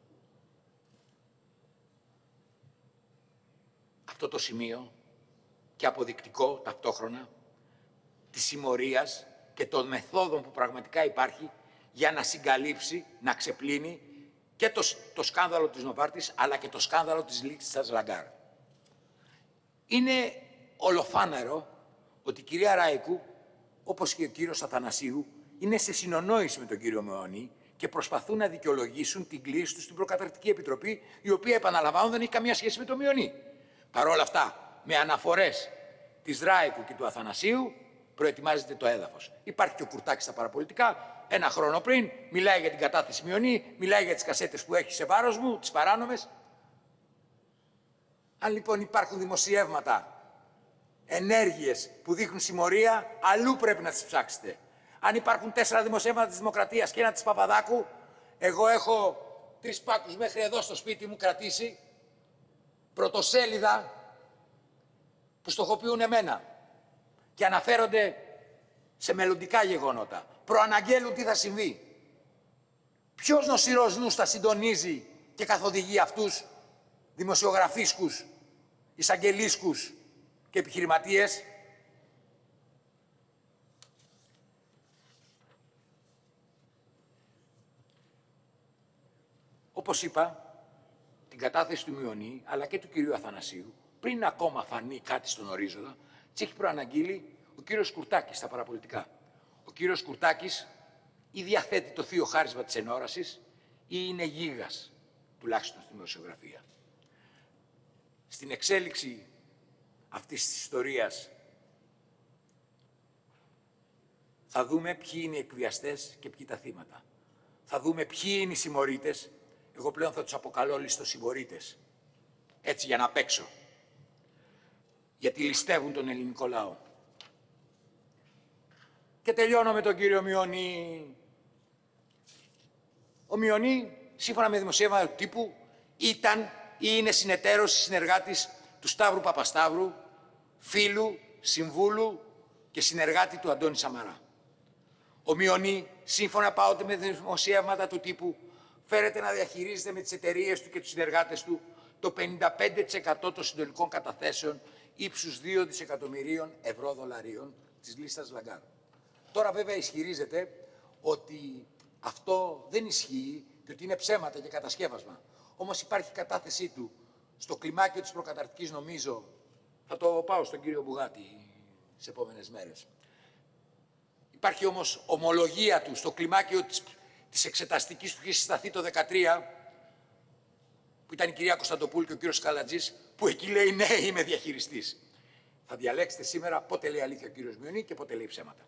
αυτό το σημείο και αποδεικτικό ταυτόχρονα της συμμορίας και των μεθόδων που πραγματικά υπάρχει για να συγκαλύψει, να ξεπλύνει και το σκάνδαλο της Νοβάρτης, αλλά και το σκάνδαλο της λήξης Λαγκάρ. Είναι ολοφάνερο ότι η κυρία Ράικου, όπως και ο κύριος Αθανασίου, είναι σε συνονόηση με τον κύριο Μεωνή και προσπαθούν να δικαιολογήσουν την κλίση του στην Προκαταρκτική Επιτροπή, η οποία, επαναλαμβάνω, δεν έχει καμία σχέση με τον Μεωνή. Παρ' όλα αυτά, με αναφορές της Ράικου και του Αθανασίου, προετοιμάζεται το έδαφος. Υπάρχει και ο Κουρτάκης στα παραπολιτικά, 1 χρόνο πριν, μιλάει για την κατάθεση Μιονί, μιλάει για τις κασέτες που έχει σε βάρος μου, τις παράνομες. Αν λοιπόν υπάρχουν δημοσιεύματα, ενέργειες που δείχνουν συμμορία, αλλού πρέπει να τις ψάξετε. Αν υπάρχουν 4 δημοσιεύματα της Δημοκρατίας και 1 της Παπαδάκου, εγώ έχω 3 πάκους μέχρι εδώ στο σπίτι μου κρατήσει, πρωτοσέλιδα που στοχοποιούν εμένα και αναφέρονται σε μελλοντικά γεγονότα. Προαναγγέλουν τι θα συμβεί. Ποιος νοσηρός νους θα συντονίζει και καθοδηγεί αυτούς δημοσιογραφίσκους, εισαγγελίσκους και επιχειρηματίες. Όπως είπα, την κατάθεση του Μειονή, αλλά και του κυρίου Αθανασίου, πριν ακόμα φανεί κάτι στον ορίζοντα, τις έχει προαναγγείλει ο κύριος Κουρτάκης στα παραπολιτικά. Ο κύριος Κουρτάκης ή διαθέτει το θείο χάρισμα της ενόρασης ή είναι γίγας, τουλάχιστον στη δημοσιογραφία. Στην εξέλιξη αυτής της ιστορίας θα δούμε ποιοι είναι οι εκβιαστές και ποιοι τα θύματα. Θα δούμε ποιοι είναι οι συμμορίτες. Εγώ πλέον θα τους αποκαλώ ληστοσυμμορίτες. Έτσι για να παίξω. Γιατί ληστεύουν τον ελληνικό λαό. Και τελειώνω με τον κύριο Μειονή. Ο Μειονή, σύμφωνα με δημοσίευματα του τύπου, ήταν ή είναι συνεταίρος ή συνεργάτης του Σταύρου Παπασταύρου, φίλου, συμβούλου και συνεργάτη του Αντώνη Σαμαρά. Ο Μειονή, σύμφωνα πάοτε με δημοσιεύματα του τύπου, φέρεται να διαχειρίζεται με τις εταιρείες του και τους συνεργάτες του το 55% των συντολικών καταθέσεων ύψους 2 δισεκατομμυρίων ευρώ δολαρίων της λίστας Λαγκάρ. Τώρα βέβαια ισχυρίζεται ότι αυτό δεν ισχύει και ότι είναι ψέματα και κατασκεύασμα. Όμως υπάρχει κατάθεσή του στο κλιμάκιο της προκαταρκτικής, νομίζω, θα το πάω στον κύριο Μπουγάτη τις επόμενες μέρες. Υπάρχει όμως ομολογία του στο κλιμάκιο της εξεταστικής που είχε συσταθεί το 2013, που ήταν η κυρία Κωνσταντοπούλου και ο κύριος Καλατζής, που εκεί λέει ναι, είμαι διαχειριστής. Θα διαλέξετε σήμερα πότε λέει αλήθεια ο κύριος Μειονή και πότε λέει ψέματα.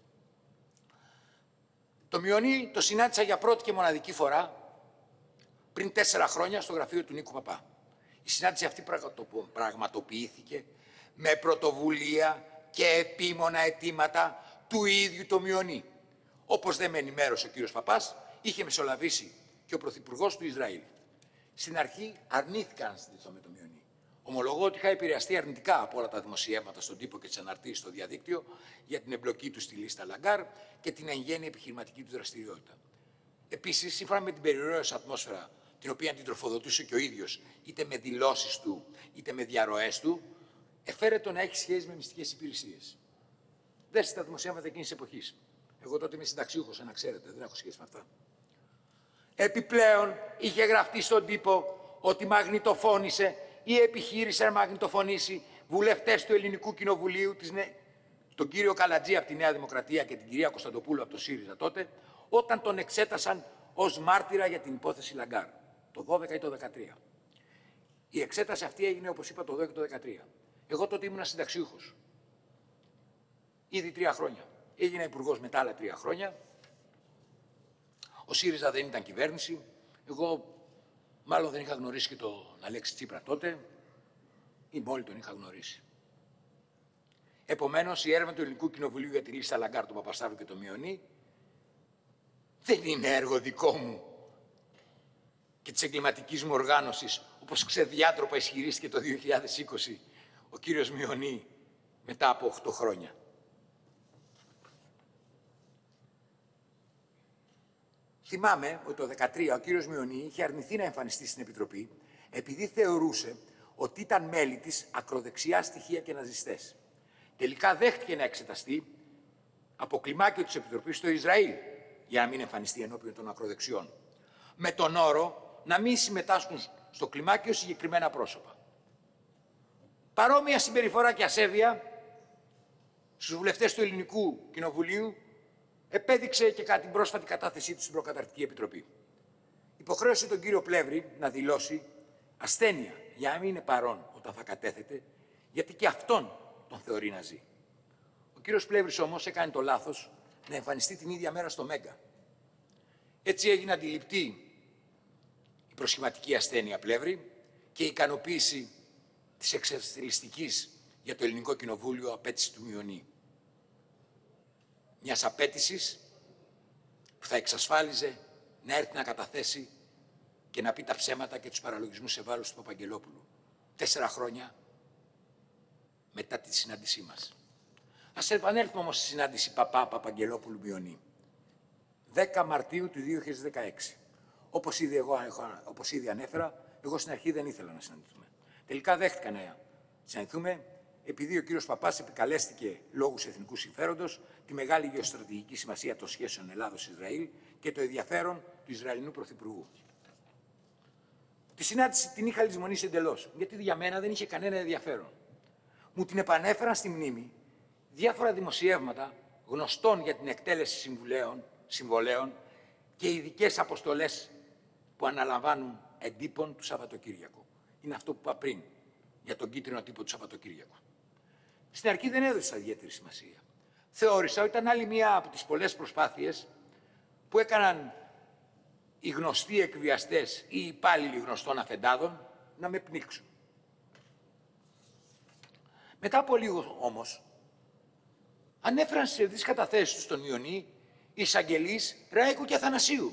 Το Μειονή το συνάντησα για πρώτη και μοναδική φορά πριν 4 χρόνια στο γραφείο του Νίκου Παπά. Η συνάντηση αυτή πραγματοποιήθηκε με πρωτοβουλία και επίμονα αιτήματα του ίδιου το Μειονή. Όπως δεν με ενημέρωσε ο κύριος Παπάς, είχε μεσολαβήσει και ο πρωθυπουργός του Ισραήλ. Στην αρχή αρνήθηκα να συναντηθώ με το Μειονή. Ομολογώ ότι είχα επηρεαστεί αρνητικά από όλα τα δημοσιεύματα στον τύπο και τις αναρτήσεις στο διαδίκτυο για την εμπλοκή του στη λίστα Λαγκάρ και την εν γέννη επιχειρηματική του δραστηριότητα. Επίσης, σύμφωνα με την περιραίωσα ατμόσφαιρα, την οποία την τροφοδοτούσε και ο ίδιος, είτε με δηλώσεις του, είτε με διαρροές του, εφαίρετο να έχει σχέση με μυστικές υπηρεσίες. Δέστε τα δημοσιεύματα εκείνης της εποχής. Εγώ τότε είμαι συνταξιούχος, να ξέρετε, δεν έχω σχέση με αυτά. Επιπλέον, είχε γραφτεί στον τύπο ότι μαγνητοφώνησε ή επιχείρησε να μαγνητοφωνήσει βουλευτές του Ελληνικού Κοινοβουλίου, τον κύριο Καλατζή από τη Νέα Δημοκρατία και την κυρία Κωνσταντοπούλου από το ΣΥΡΙΖΑ τότε, όταν τον εξέτασαν ως μάρτυρα για την υπόθεση Λαγκάρ, το 12 ή το 13. Η εξέταση αυτή έγινε, όπως είπα, το 12 και το 13. Εγώ τότε ήμουν συνταξιούχος. Ήδη 3 χρόνια. Έγινα υπουργός μετά άλλα 3 χρόνια. Ο ΣΥΡΙΖΑ δεν ήταν κυβέρνηση. Εγώ μάλλον δεν είχα γνωρίσει και τον Αλέξη Τσίπρα τότε. Ή μόλι τον είχα γνωρίσει. Επομένως, η έρευνα του Ελληνικού Κοινοβουλίου για τη λίστα Λαγκάρ, του Παπασταύρου και το Μειονή δεν είναι έργο δικό μου και της εγκληματικής μου οργάνωσης, όπως ξεδιάτροπα ισχυρίστηκε το 2020 ο κύριος Μειονή μετά από 8 χρόνια. Θυμάμαι ότι το 2013 ο κύριος Μειονή είχε αρνηθεί να εμφανιστεί στην Επιτροπή επειδή θεωρούσε ότι ήταν μέλη της ακροδεξιά στοιχεία και ναζιστές. Τελικά δέχτηκε να εξεταστεί από κλιμάκιο της Επιτροπής στο Ισραήλ για να μην εμφανιστεί ενώπιον των ακροδεξιών. Με τον όρο να μην συμμετάσχουν στο κλιμάκιο συγκεκριμένα πρόσωπα. Παρόμοια συμπεριφορά και ασέβεια στους βουλευτές του Ελληνικού Κοινοβουλίου επέδειξε και κατά την πρόσφατη κατάθεσή του στην Προκαταρκτική Επιτροπή. Υποχρέωσε τον κύριο Πλεύρη να δηλώσει ασθένεια για να μην είναι παρόν όταν θα κατέθεται, γιατί και αυτόν τον θεωρεί ναζί. Ο κύριος Πλεύρης όμως έκανε το λάθος να εμφανιστεί την ίδια μέρα στο Μέγκα. Έτσι έγινε αντιληπτή η προσχηματική ασθένεια Πλεύρη και η ικανοποίηση της εξευτελιστικής για το Ελληνικό Κοινοβούλιο απέτηση του Μειονή. Μιας απέτησης που θα εξασφάλιζε να έρθει να καταθέσει και να πει τα ψέματα και τους παραλογισμούς ευάλωτους του Παπαγγελόπουλου. 4 χρόνια μετά τη συνάντησή μας. Ας επανέλθουμε όμως στη συνάντηση Παπαγγελόπουλου-Μειονή. 10 Μαρτίου του 2016. Όπως ήδη ανέφερα, εγώ στην αρχή δεν ήθελα να συναντηθούμε. Τελικά δέχτηκα να συναντηθούμε, επειδή ο κύριος Παπάς επικαλέστηκε λόγους εθνικού συμφέροντος τη μεγάλη γεωστρατηγική σημασία των σχέσεων Ελλάδος-Ισραήλ και το ενδιαφέρον του Ισραηλινού Πρωθυπουργού. Τη συνάντηση την είχα λησμονήσει εντελώς, γιατί για μένα δεν είχε κανένα ενδιαφέρον. Μου την επανέφεραν στη μνήμη διάφορα δημοσιεύματα γνωστών για την εκτέλεση συμβολέων και ειδικές αποστολές που αναλαμβάνουν εντύπων του Σαββατοκύριακου. Είναι αυτό που είπα πριν, για τον κίτρινο τύπο του Σαββατοκύριακου. Στην αρχή δεν έδωσα ιδιαίτερη σημασία. Θεώρησα ότι ήταν άλλη μία από τις πολλές προσπάθειες που έκαναν οι γνωστοί εκβιαστές ή οι υπάλληλοι γνωστών αφεντάδων να με πνίξουν. Μετά από λίγο όμως, ανέφεραν στις ψευδείς καταθέσεις τους στον Ιωνί οι εισαγγελείς Ράικου και Αθανασίου.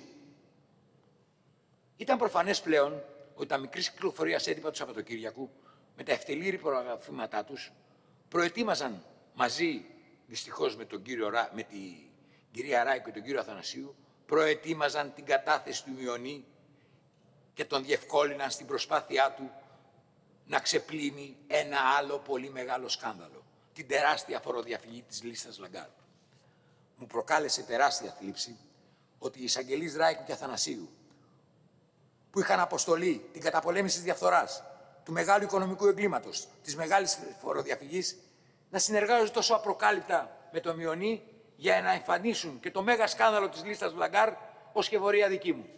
Ήταν προφανές πλέον ότι τα μικρής κυκλοφορίας έντυπα του Σαββατοκύριακου με τα ευτελή ρηπογραφήματά τους προετοίμαζαν μαζί, δυστυχώς με την κυρία Ράικου και τον κύριο Αθανασίου, προετοίμαζαν την κατάθεση του Ιωνί και τον διευκόλυναν στην προσπάθειά του να ξεπλύνει ένα άλλο πολύ μεγάλο σκάνδαλο, την τεράστια φοροδιαφυγή της λίστας Λαγκάρ. Μου προκάλεσε τεράστια θλίψη ότι οι εισαγγελείς Ράικου και Αθανασίου, που είχαν αποστολή την καταπολέμηση της διαφθοράς, του μεγάλου οικονομικού εγκλήματος, της μεγάλης φοροδιαφυγής, να συνεργάζονται τόσο απροκάλυπτα με το Ιωνί για να εμφανίσουν και το μέγα σκάνδαλο της λίστας Λαγκάρ ως σκευωρία δική μου.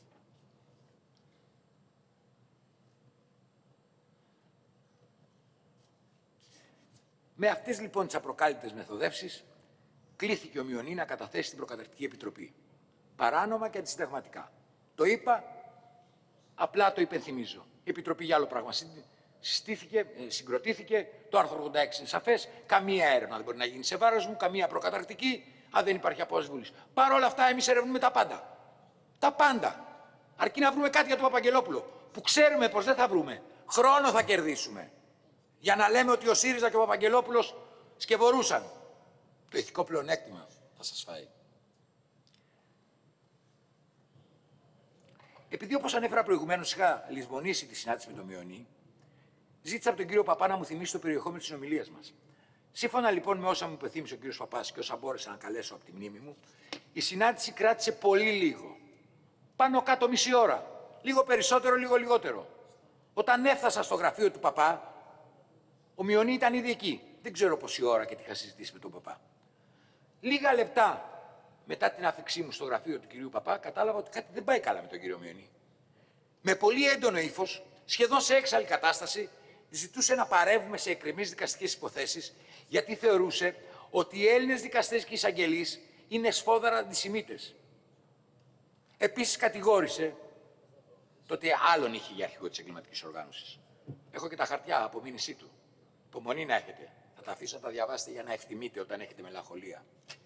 Με αυτές λοιπόν τις απροκάλυπτες μεθοδεύσεις, κλήθηκε ο Ιωνί να καταθέσει την Προκαταρκτική Επιτροπή. Παράνομα και αντισυνταγματικά. Το είπα, απλά το υπενθυμίζω. Η Επιτροπή για άλλο πράγμα συγκροτήθηκε, το άρθρο 86 είναι σαφές, καμία έρευνα δεν μπορεί να γίνει σε βάρος μου, καμία προκαταρκτική, αν δεν υπάρχει απόφαση βουλής. Παρ' όλα αυτά, εμείς ερευνούμε τα πάντα. Τα πάντα. Αρκεί να βρούμε κάτι για τον Παπαγγελόπουλο, που ξέρουμε πως δεν θα βρούμε. Χρόνο θα κερδίσουμε. Για να λέμε ότι ο ΣΥΡΙΖΑ και ο Παπαγγελόπουλος σκευωρούσαν. Το ηθικό πλεονέκτημα θα σας φάει. Επειδή, όπως ανέφερα προηγουμένως, είχα λησμονήσει τη συνάντηση με τον Ιωνί, ζήτησα από τον κύριο Παπά να μου θυμίσει το περιεχόμενο της συνομιλίας μας. Σύμφωνα λοιπόν με όσα μου υπενθύμισε ο κύριος Παπάς και όσα μπόρεσα να καλέσω από τη μνήμη μου, η συνάντηση κράτησε πολύ λίγο. Πάνω κάτω μισή ώρα. Λίγο περισσότερο, λίγο λιγότερο. Όταν έφτασα στο γραφείο του Παπά, ο Ιωνί ήταν ήδη εκεί. Δεν ξέρω πόση ώρα και τι είχα συζητήσει με τον Παπά. Λίγα λεπτά μετά την άφηξή μου στο γραφείο του κυρίου Παπά, κατάλαβα ότι κάτι δεν πάει καλά με τον κύριο Ιωνί. Με πολύ έντονο ύφος, σχεδόν σε έξαλλη κατάσταση, ζητούσε να παρεύουμε σε εκκρεμείς δικαστικές υποθέσεις, γιατί θεωρούσε ότι οι Έλληνες δικαστές και εισαγγελείς είναι σφόδαρα αντισημίτες. Επίσης κατηγόρησε, τότε άλλον είχε για αρχηγό της εγκληματικής οργάνωσης. Έχω και τα χαρτιά από μήνυσή του. Υπομονή να έχετε. Θα τα αφήσω να τα διαβάσετε για να ευθυμείτε όταν έχετε μελαγχολία.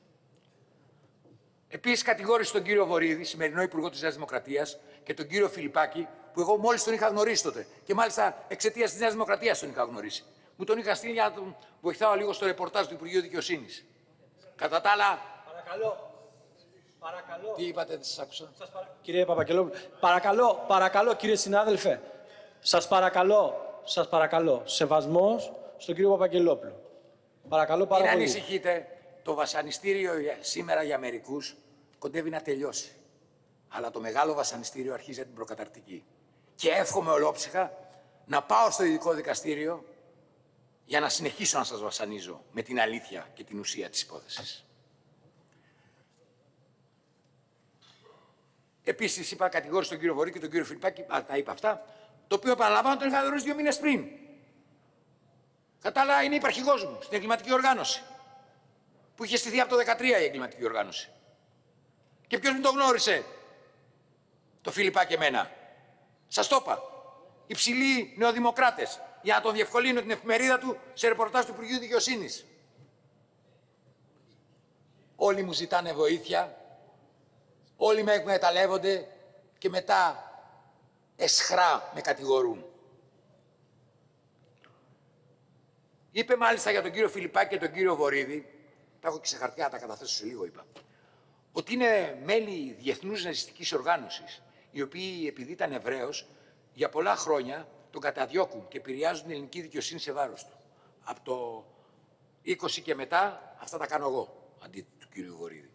Επίσης κατηγόρησε τον κύριο Βορίδη, σημερινό Υπουργό της Νέας Δημοκρατίας, και τον κύριο Φιλιππάκη, που εγώ μόλις τον είχα γνωρίσει τότε. Και μάλιστα εξαιτίας της Νέας Δημοκρατίας τον είχα γνωρίσει. Μου τον είχα στείλει για να τον βοηθάω λίγο στο ρεπορτάζ του Υπουργείου Δικαιοσύνης. Κατά τα άλλα. Παρακαλώ. Παρακαλώ. Τι είπατε, δεν σας άκουσα. Κύριε Παπαγγελόπουλο, παρακαλώ κύριε συνάδελφε. Σας παρακαλώ. Σεβασμός στον κύριο Παπαγγελόπουλο. Παρακαλώ πάρα Μην πολύ. ανησυχείτε. Το βασανιστήριο σήμερα για μερικούς κοντεύει να τελειώσει. Αλλά το μεγάλο βασανιστήριο αρχίζει την προκαταρκτική. Και εύχομαι ολόψυχα να πάω στο ειδικό δικαστήριο για να συνεχίσω να σας βασανίζω με την αλήθεια και την ουσία της υπόθεσης. Επίσης, είπα κατηγόρηση τον κύριο Βορή και τον κύριο Φιλιππάκη, τα είπα αυτά, το οποίο επαναλαμβάνω τον είχα γνωρίσει 2 μήνες πριν. Κατά άλλα, είναι υπαρχηγός μου στην εγκληματική οργάνωση, που είχε στηθεί από το 2013 η εγκληματική οργάνωση. Και ποιος μου το γνώρισε, το Φιλιππάκη εμένα. Σας το είπα. Υψηλοί νεοδημοκράτες, για να τον διευκολύνω την εφημερίδα του σε ρεπορτάζ του Υπουργείου Δικαιοσύνης. Όλοι μου ζητάνε βοήθεια, όλοι με εκμεταλλεύονται και μετά εσχρά με κατηγορούν. Είπε μάλιστα για τον κύριο Φιλιππάκη και τον κύριο Βορίδη, τα έχω και σε χαρτιά, τα καταθέσω σε λίγο, είπα, ότι είναι μέλη διεθνούς ναζιστικής οργάνωσης, οι οποίοι, επειδή ήταν Εβραίος, για πολλά χρόνια τον καταδιώκουν και επηρεάζουν την ελληνική δικαιοσύνη σε βάρος του. Από το 20 και μετά, αυτά τα κάνω εγώ, αντί του κύριου Βορίδη.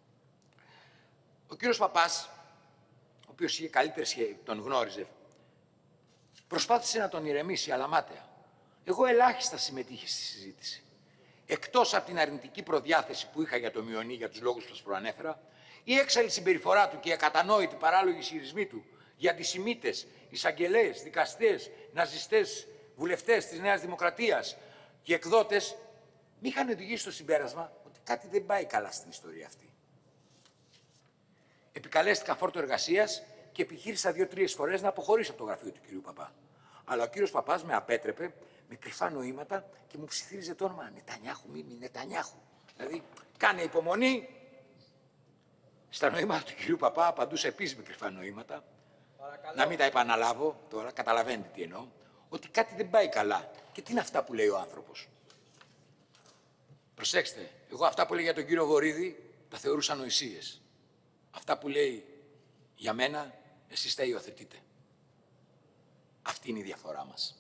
Ο κύριος Παπάς, ο οποίος είχε καλύτερη σχέση, τον γνώριζε, προσπάθησε να τον ηρεμήσει, αλλά μάταια. Εγώ ελάχιστα συμμετείχε στη συζήτηση. Εκτός από την αρνητική προδιάθεση που είχα για το Μειονί, για τους λόγους που σας προανέφερα, η έξαλλη συμπεριφορά του και η ακατανόητη παράλογη ισχυρισμοί του για αντισημίτες, εισαγγελέες, δικαστές, ναζιστές, βουλευτές της Νέας Δημοκρατίας και εκδότες, με είχαν οδηγήσει στο συμπέρασμα ότι κάτι δεν πάει καλά στην ιστορία αυτή. Επικαλέστηκα φόρτο εργασίας και επιχείρησα 2-3 φορές να αποχωρήσω από το γραφείο του κυρίου Παπά. Αλλά ο κύριος Παπάς με απέτρεπε με κρυφά νοήματα και μου ψιθύριζε το όνομα Νετανιάχου, Μίμη, Νετανιάχου. Δηλαδή, κάνε υπομονή. Στα νοήματα του κυρίου Παπά απαντούσε επίσης με κρυφά νοήματα. Παρακαλώ. Να μην τα επαναλάβω τώρα, καταλαβαίνετε τι εννοώ. Ότι κάτι δεν πάει καλά. Και τι είναι αυτά που λέει ο άνθρωπος. Προσέξτε, εγώ αυτά που λέει για τον κύριο Βορίδη τα θεωρούσα νοησίες. Αυτά που λέει για μένα, εσείς τα υιοθετείτε. Αυτή είναι η διαφορά μας.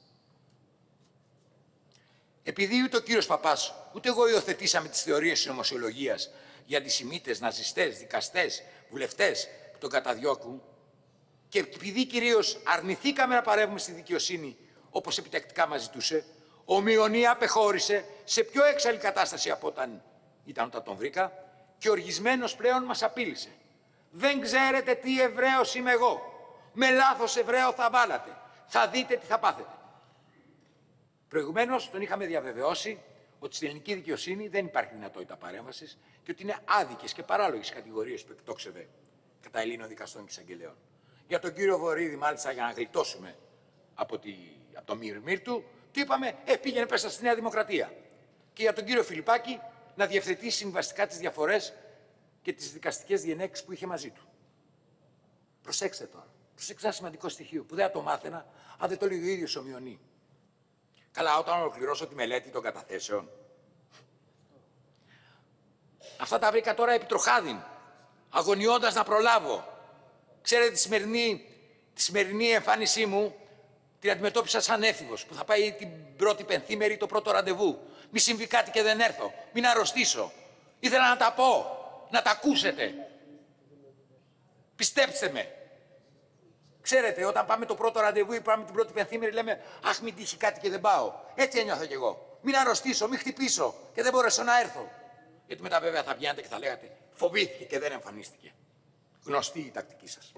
Επειδή ούτε ο κύριος Παπάς, ούτε εγώ υιοθετήσαμε τις θεωρίες της νομοσιολογίας για αντισημίτες, ναζιστές, δικαστές, βουλευτές που τον καταδιώκουν και επειδή κυρίως αρνηθήκαμε να παρεύουμε στη δικαιοσύνη όπως επιτακτικά μας ζητούσε, ο Μειονί απεχώρησε σε πιο έξαλλη κατάσταση από όταν ήταν όταν τον βρήκα και οργισμένος πλέον μας απείλησε. Δεν ξέρετε τι Εβραίος είμαι εγώ. Με λάθος Εβραίο θα βάλατε. Θα δείτε τι θα πάθετε. Προηγουμένως τον είχαμε διαβεβαιώσει ότι στην ελληνική δικαιοσύνη δεν υπάρχει δυνατότητα παρέμβασης και ότι είναι άδικες και παράλογες κατηγορίες που εκτόξευε κατά Ελλήνων δικαστών και εισαγγελέων. Για τον κύριο Βορίδη, μάλιστα, για να γλιτώσουμε από το μυρμύρ του, του είπαμε, πήγαινε πέσα στη Νέα Δημοκρατία. Και για τον κύριο Φιλιππάκη να διευθετήσει συμβαστικά τις διαφορές και τις δικαστικές διενέξεις που είχε μαζί του. Προσέξτε τώρα. Προσέξτε ένα σημαντικό στοιχείο που δεν θα το μάθαινα αν δεν το λέει ο ίδιος ο Μειονί. Καλά, όταν ολοκληρώσω τη μελέτη των καταθέσεων. Αυτά τα βρήκα τώρα επί τροχάδιν, αγωνιώντας να προλάβω. Ξέρετε, τη σημερινή εμφάνισή μου την αντιμετώπισα σαν έφηβος που θα πάει την πρώτη πενθήμερη το πρώτο ραντεβού. Μη συμβεί κάτι και δεν έρθω, μην αρρωστήσω. Ήθελα να τα πω, να τα ακούσετε. Πιστέψτε με. Ξέρετε, όταν πάμε το πρώτο ραντεβού ή πάμε την πρώτη πενθήμερη, λέμε αχ, μην τύχει κάτι και δεν πάω. Έτσι ένιωθα κι εγώ. Μην αρρωστήσω, μην χτυπήσω και δεν μπορέσω να έρθω. Γιατί μετά βέβαια θα βγαίνετε και θα λέγατε φοβήθηκε και δεν εμφανίστηκε. Γνωστή η τακτική σας.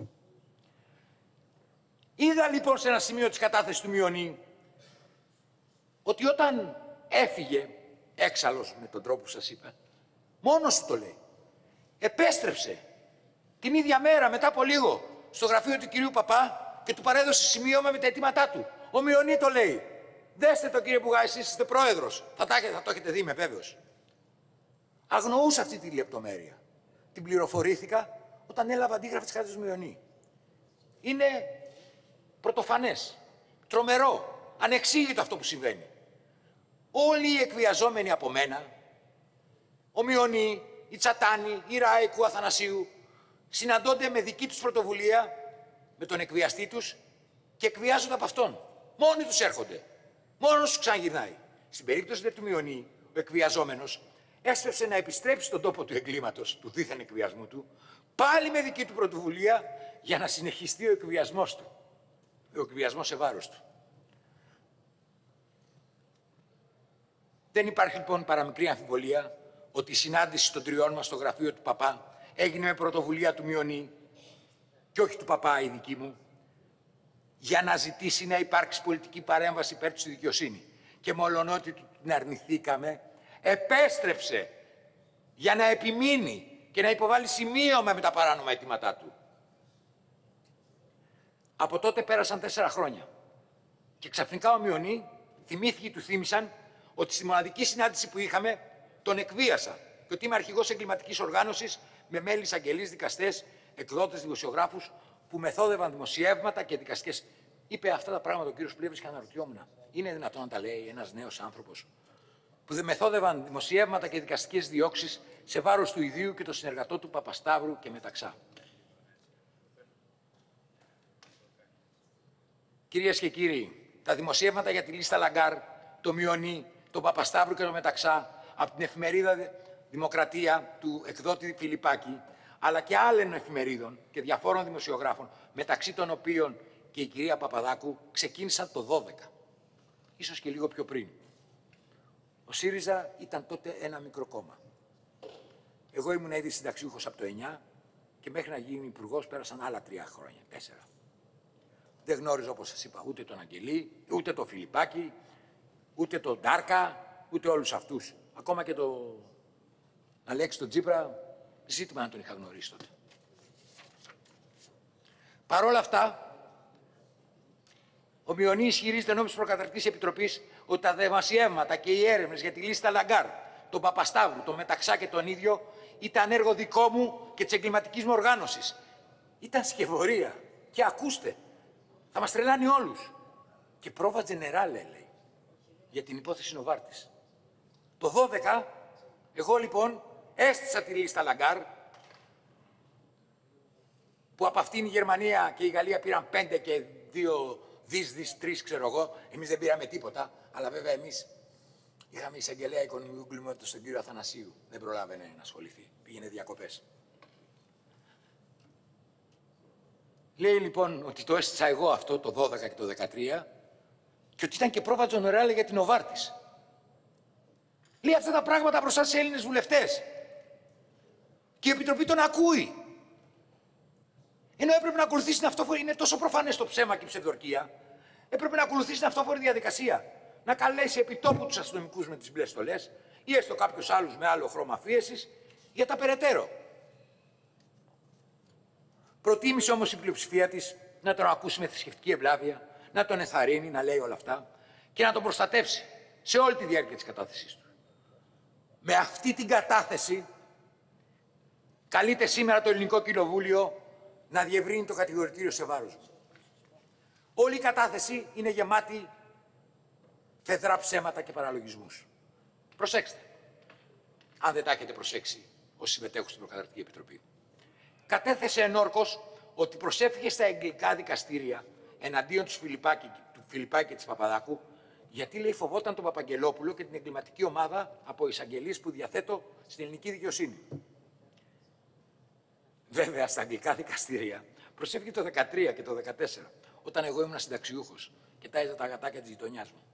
Είδα λοιπόν σε ένα σημείο της κατάθεσης του Μειονί ότι όταν έφυγε έξαλλος με τον τρόπο που σας είπα, μόνος του το λέει. Επέστρεψε την ίδια μέρα μετά από λίγο στο γραφείο του κυρίου Παπά και του παρέδωσε σημείωμα με τα αιτήματά του. Ο Μειονί το λέει. Δέστε το κύριε Μπουγά, εσείς είστε πρόεδρος. Θα το έχετε δει, είμαι βέβαιος. Αγνοούσα αυτή τη λεπτομέρεια. Την πληροφορήθηκα όταν έλαβα αντίγραφη της χάρτης του Μειονί. Είναι πρωτοφανές, τρομερό, ανεξήγητο αυτό που συμβαίνει. Όλοι οι εκβιαζόμενοι από μένα, ο Μειονί, η Τσατάνη, η Ράικου, ο Αθανασίου, συναντώνται με δική τους πρωτοβουλία, με τον εκβιαστή τους και εκβιάζονται από αυτόν. Μόνοι τους έρχονται. Μόνος τους ξαναγυρνάει. Στην περίπτωση του Μειονί, ο εκβιαζόμενος έστρεψε να επιστρέψει στον τόπο του εγκλήματος, του δίθεν εκβιασμού του, πάλι με δική του πρωτοβουλία για να συνεχιστεί ο εκβιασμός του. Ο εκβιασμός σε βάρος του. Δεν υπάρχει λοιπόν παραμικρή αμφιβολία ότι η συνάντηση των τριών μας στο γραφείο του Παπά έγινε με πρωτοβουλία του Μειονί και όχι του Παπά η δική μου, για να ζητήσει να υπάρξει πολιτική παρέμβαση υπέρ της δικαιοσύνη. Και μολονότι την αρνηθήκαμε, επέστρεψε για να επιμείνει και να υποβάλει σημείωμα με τα παράνομα αιτήματά του. Από τότε πέρασαν 4 χρόνια. Και ξαφνικά ο Μειονί θυμήθηκε, του θύμισαν ότι στη μοναδική συνάντηση που είχαμε τον εκβίασα και ότι είμαι αρχηγός εγκληματικής οργάνωσης με μέλη εισαγγελείς, δικαστές, εκδότες, δημοσιογράφους που μεθόδευαν δημοσιεύματα και δικαστικές. Είπε αυτά τα πράγματα ο κύριος Πλεύρης και αναρωτιόμουν. Είναι δυνατόν να τα λέει ένας νέος άνθρωπος που δεν μεθόδευαν δημοσιεύματα και δικαστικές διώξεις σε βάρος του ιδίου και των συνεργατών του Παπασταύρου και Μεταξά. Κυρίες και κύριοι, τα δημοσιεύματα για τη λίστα Λαγκάρ, το Μιονί, τον Παπασταύρου και το Μεταξά, από την εφημερίδα Δημοκρατία του εκδότη Φιλιππάκη, αλλά και άλλων εφημερίδων και διαφόρων δημοσιογράφων, μεταξύ των οποίων και η κυρία Παπαδάκου, ξεκίνησαν το 12, ίσως και λίγο πιο πριν. Ο ΣΥΡΙΖΑ ήταν τότε ένα μικρό κόμμα. Εγώ ήμουν ήδη συνταξιούχος από το 9 και μέχρι να γίνει υπουργός πέρασαν άλλα 3 χρόνια, 4. Δεν γνώριζα, όπως σας είπα, ούτε τον Αγγελή, ούτε τον Φιλιππάκη, ούτε τον Ντάρκα, ούτε όλους αυτούς. Ακόμα και τον Αλέξη τον Τσίπρα, ζήτημα να τον είχα γνωρίσει τότε. Παρ' όλα αυτά, ο Μιονί ισχυρίζεται ενώπιον της Προκαταρκτικής Επιτροπής ότι τα δημοσιεύματα και οι έρευνες για τη λίστα Λαγκάρ, τον Παπασταύρου, τον Μεταξά και τον ίδιο ήταν έργο δικό μου και της εγκληματικής μου οργάνωσης. Ήταν σκευωρία. Και ακούστε, θα μας τρελάνει όλους. Και πρόβα τζενεράλε, λέει, για την υπόθεση Νοβάρτης. Το 12, εγώ λοιπόν έστησα τη λίστα Λαγκάρ, που από αυτήν η Γερμανία και η Γαλλία πήραν 5 και 2 δις, 3 ξέρω εγώ. Εμείς δεν πήραμε τίποτα, αλλά βέβαια εμείς είχαμε εισαγγελέα οικονομικού εγκλήματος τον κύριο Αθανασίου. Δεν προλάβαινε να ασχοληθεί. Πήγαινε διακοπές. Λέει λοιπόν ότι το έστησα εγώ αυτό το 12 και το 13 και ότι ήταν και πρόβα τζενεράλε για την Νοβάρτης. Λέει αυτά τα πράγματα μπροστά σε Έλληνες βουλευτές. Και η Επιτροπή τον ακούει. Ενώ έπρεπε να ακολουθήσει την αυτόφορη, είναι τόσο προφανές το ψέμα και η ψευδορκία, έπρεπε να ακολουθήσει την αυτόφορη διαδικασία. Να καλέσει επιτόπου τους αστυνομικούς με τις μπλε στολές ή έστω κάποιους άλλους με άλλο χρώμα φίεσης για τα περαιτέρω. Προτίμησε όμως η πλειοψηφία της να τον ακούσει με θρησκευτική ευλάβεια, να τον ενθαρρύνει, να λέει όλα αυτά και να τον προστατεύσει σε όλη τη διάρκεια της κατάθεσής του. Με αυτή την κατάθεση καλείται σήμερα το Ελληνικό Κοινοβούλιο να διευρύνει το κατηγορητήριο σε βάρος μου. Όλη η κατάθεση είναι γεμάτη φεδρά ψέματα και παραλογισμούς. Προσέξτε, αν δεν τα έχετε προσέξει όσοι συμμετέχουν στην Προκαταρκτική Επιτροπή. Κατέθεσε ενόρκως ότι προσέφηκε στα εγγλικά δικαστήρια εναντίον του Φιλιππάκη και της Παπαδάκου, γιατί λέει φοβόταν τον Παπαγγελόπουλο και την εγκληματική ομάδα από εισαγγελίες που διαθέτω στην ελληνική δικαιοσύνη. Βέβαια, στα αγγλικά δικαστήρια προσέφηκε το 2013 και το 2014, όταν εγώ ήμουν συνταξιούχος και τάιζα τα γατάκια της γειτονιάς μου.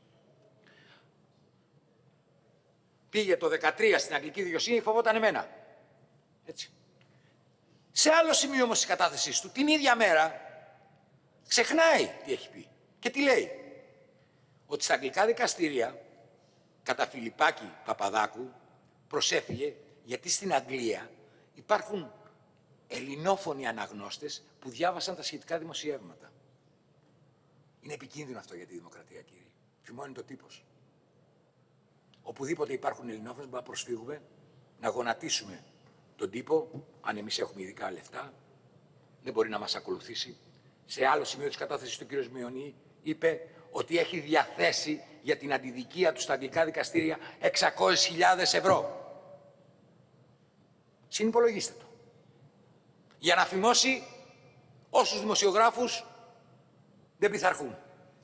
Πήγε το 2013 στην αγγλική δικαιοσύνη και φοβόταν εμένα. Έτσι. Σε άλλο σημείο όμως της κατάθεσής του, την ίδια μέρα, ξεχνάει τι έχει πει. Και τι λέει. Ότι στα αγγλικά δικαστήρια, κατά Φιλιππάκη Παπαδάκου, προσέφυγε γιατί στην Αγγλία υπάρχουν ελληνόφωνοι αναγνώστες που διάβασαν τα σχετικά δημοσιεύματα. Είναι επικίνδυνο αυτό για τη δημοκρατία, κύριε. Φημώνει το τύπος. Οπουδήποτε υπάρχουν ελληνόφωνοι, μπορούμε να προσφύγουμε, να γονατίσουμε τον τύπο, αν εμείς έχουμε ειδικά λεφτά, δεν μπορεί να μας ακολουθήσει. Σε άλλο σημείο της κατάθεσης του κ. Μιονί είπε ότι έχει διαθέσει για την αντιδικία του στα αγγλικά δικαστήρια 600.000 ευρώ. Συνυπολογίστε το. Για να φημώσει όσους δημοσιογράφους δεν πειθαρχούν.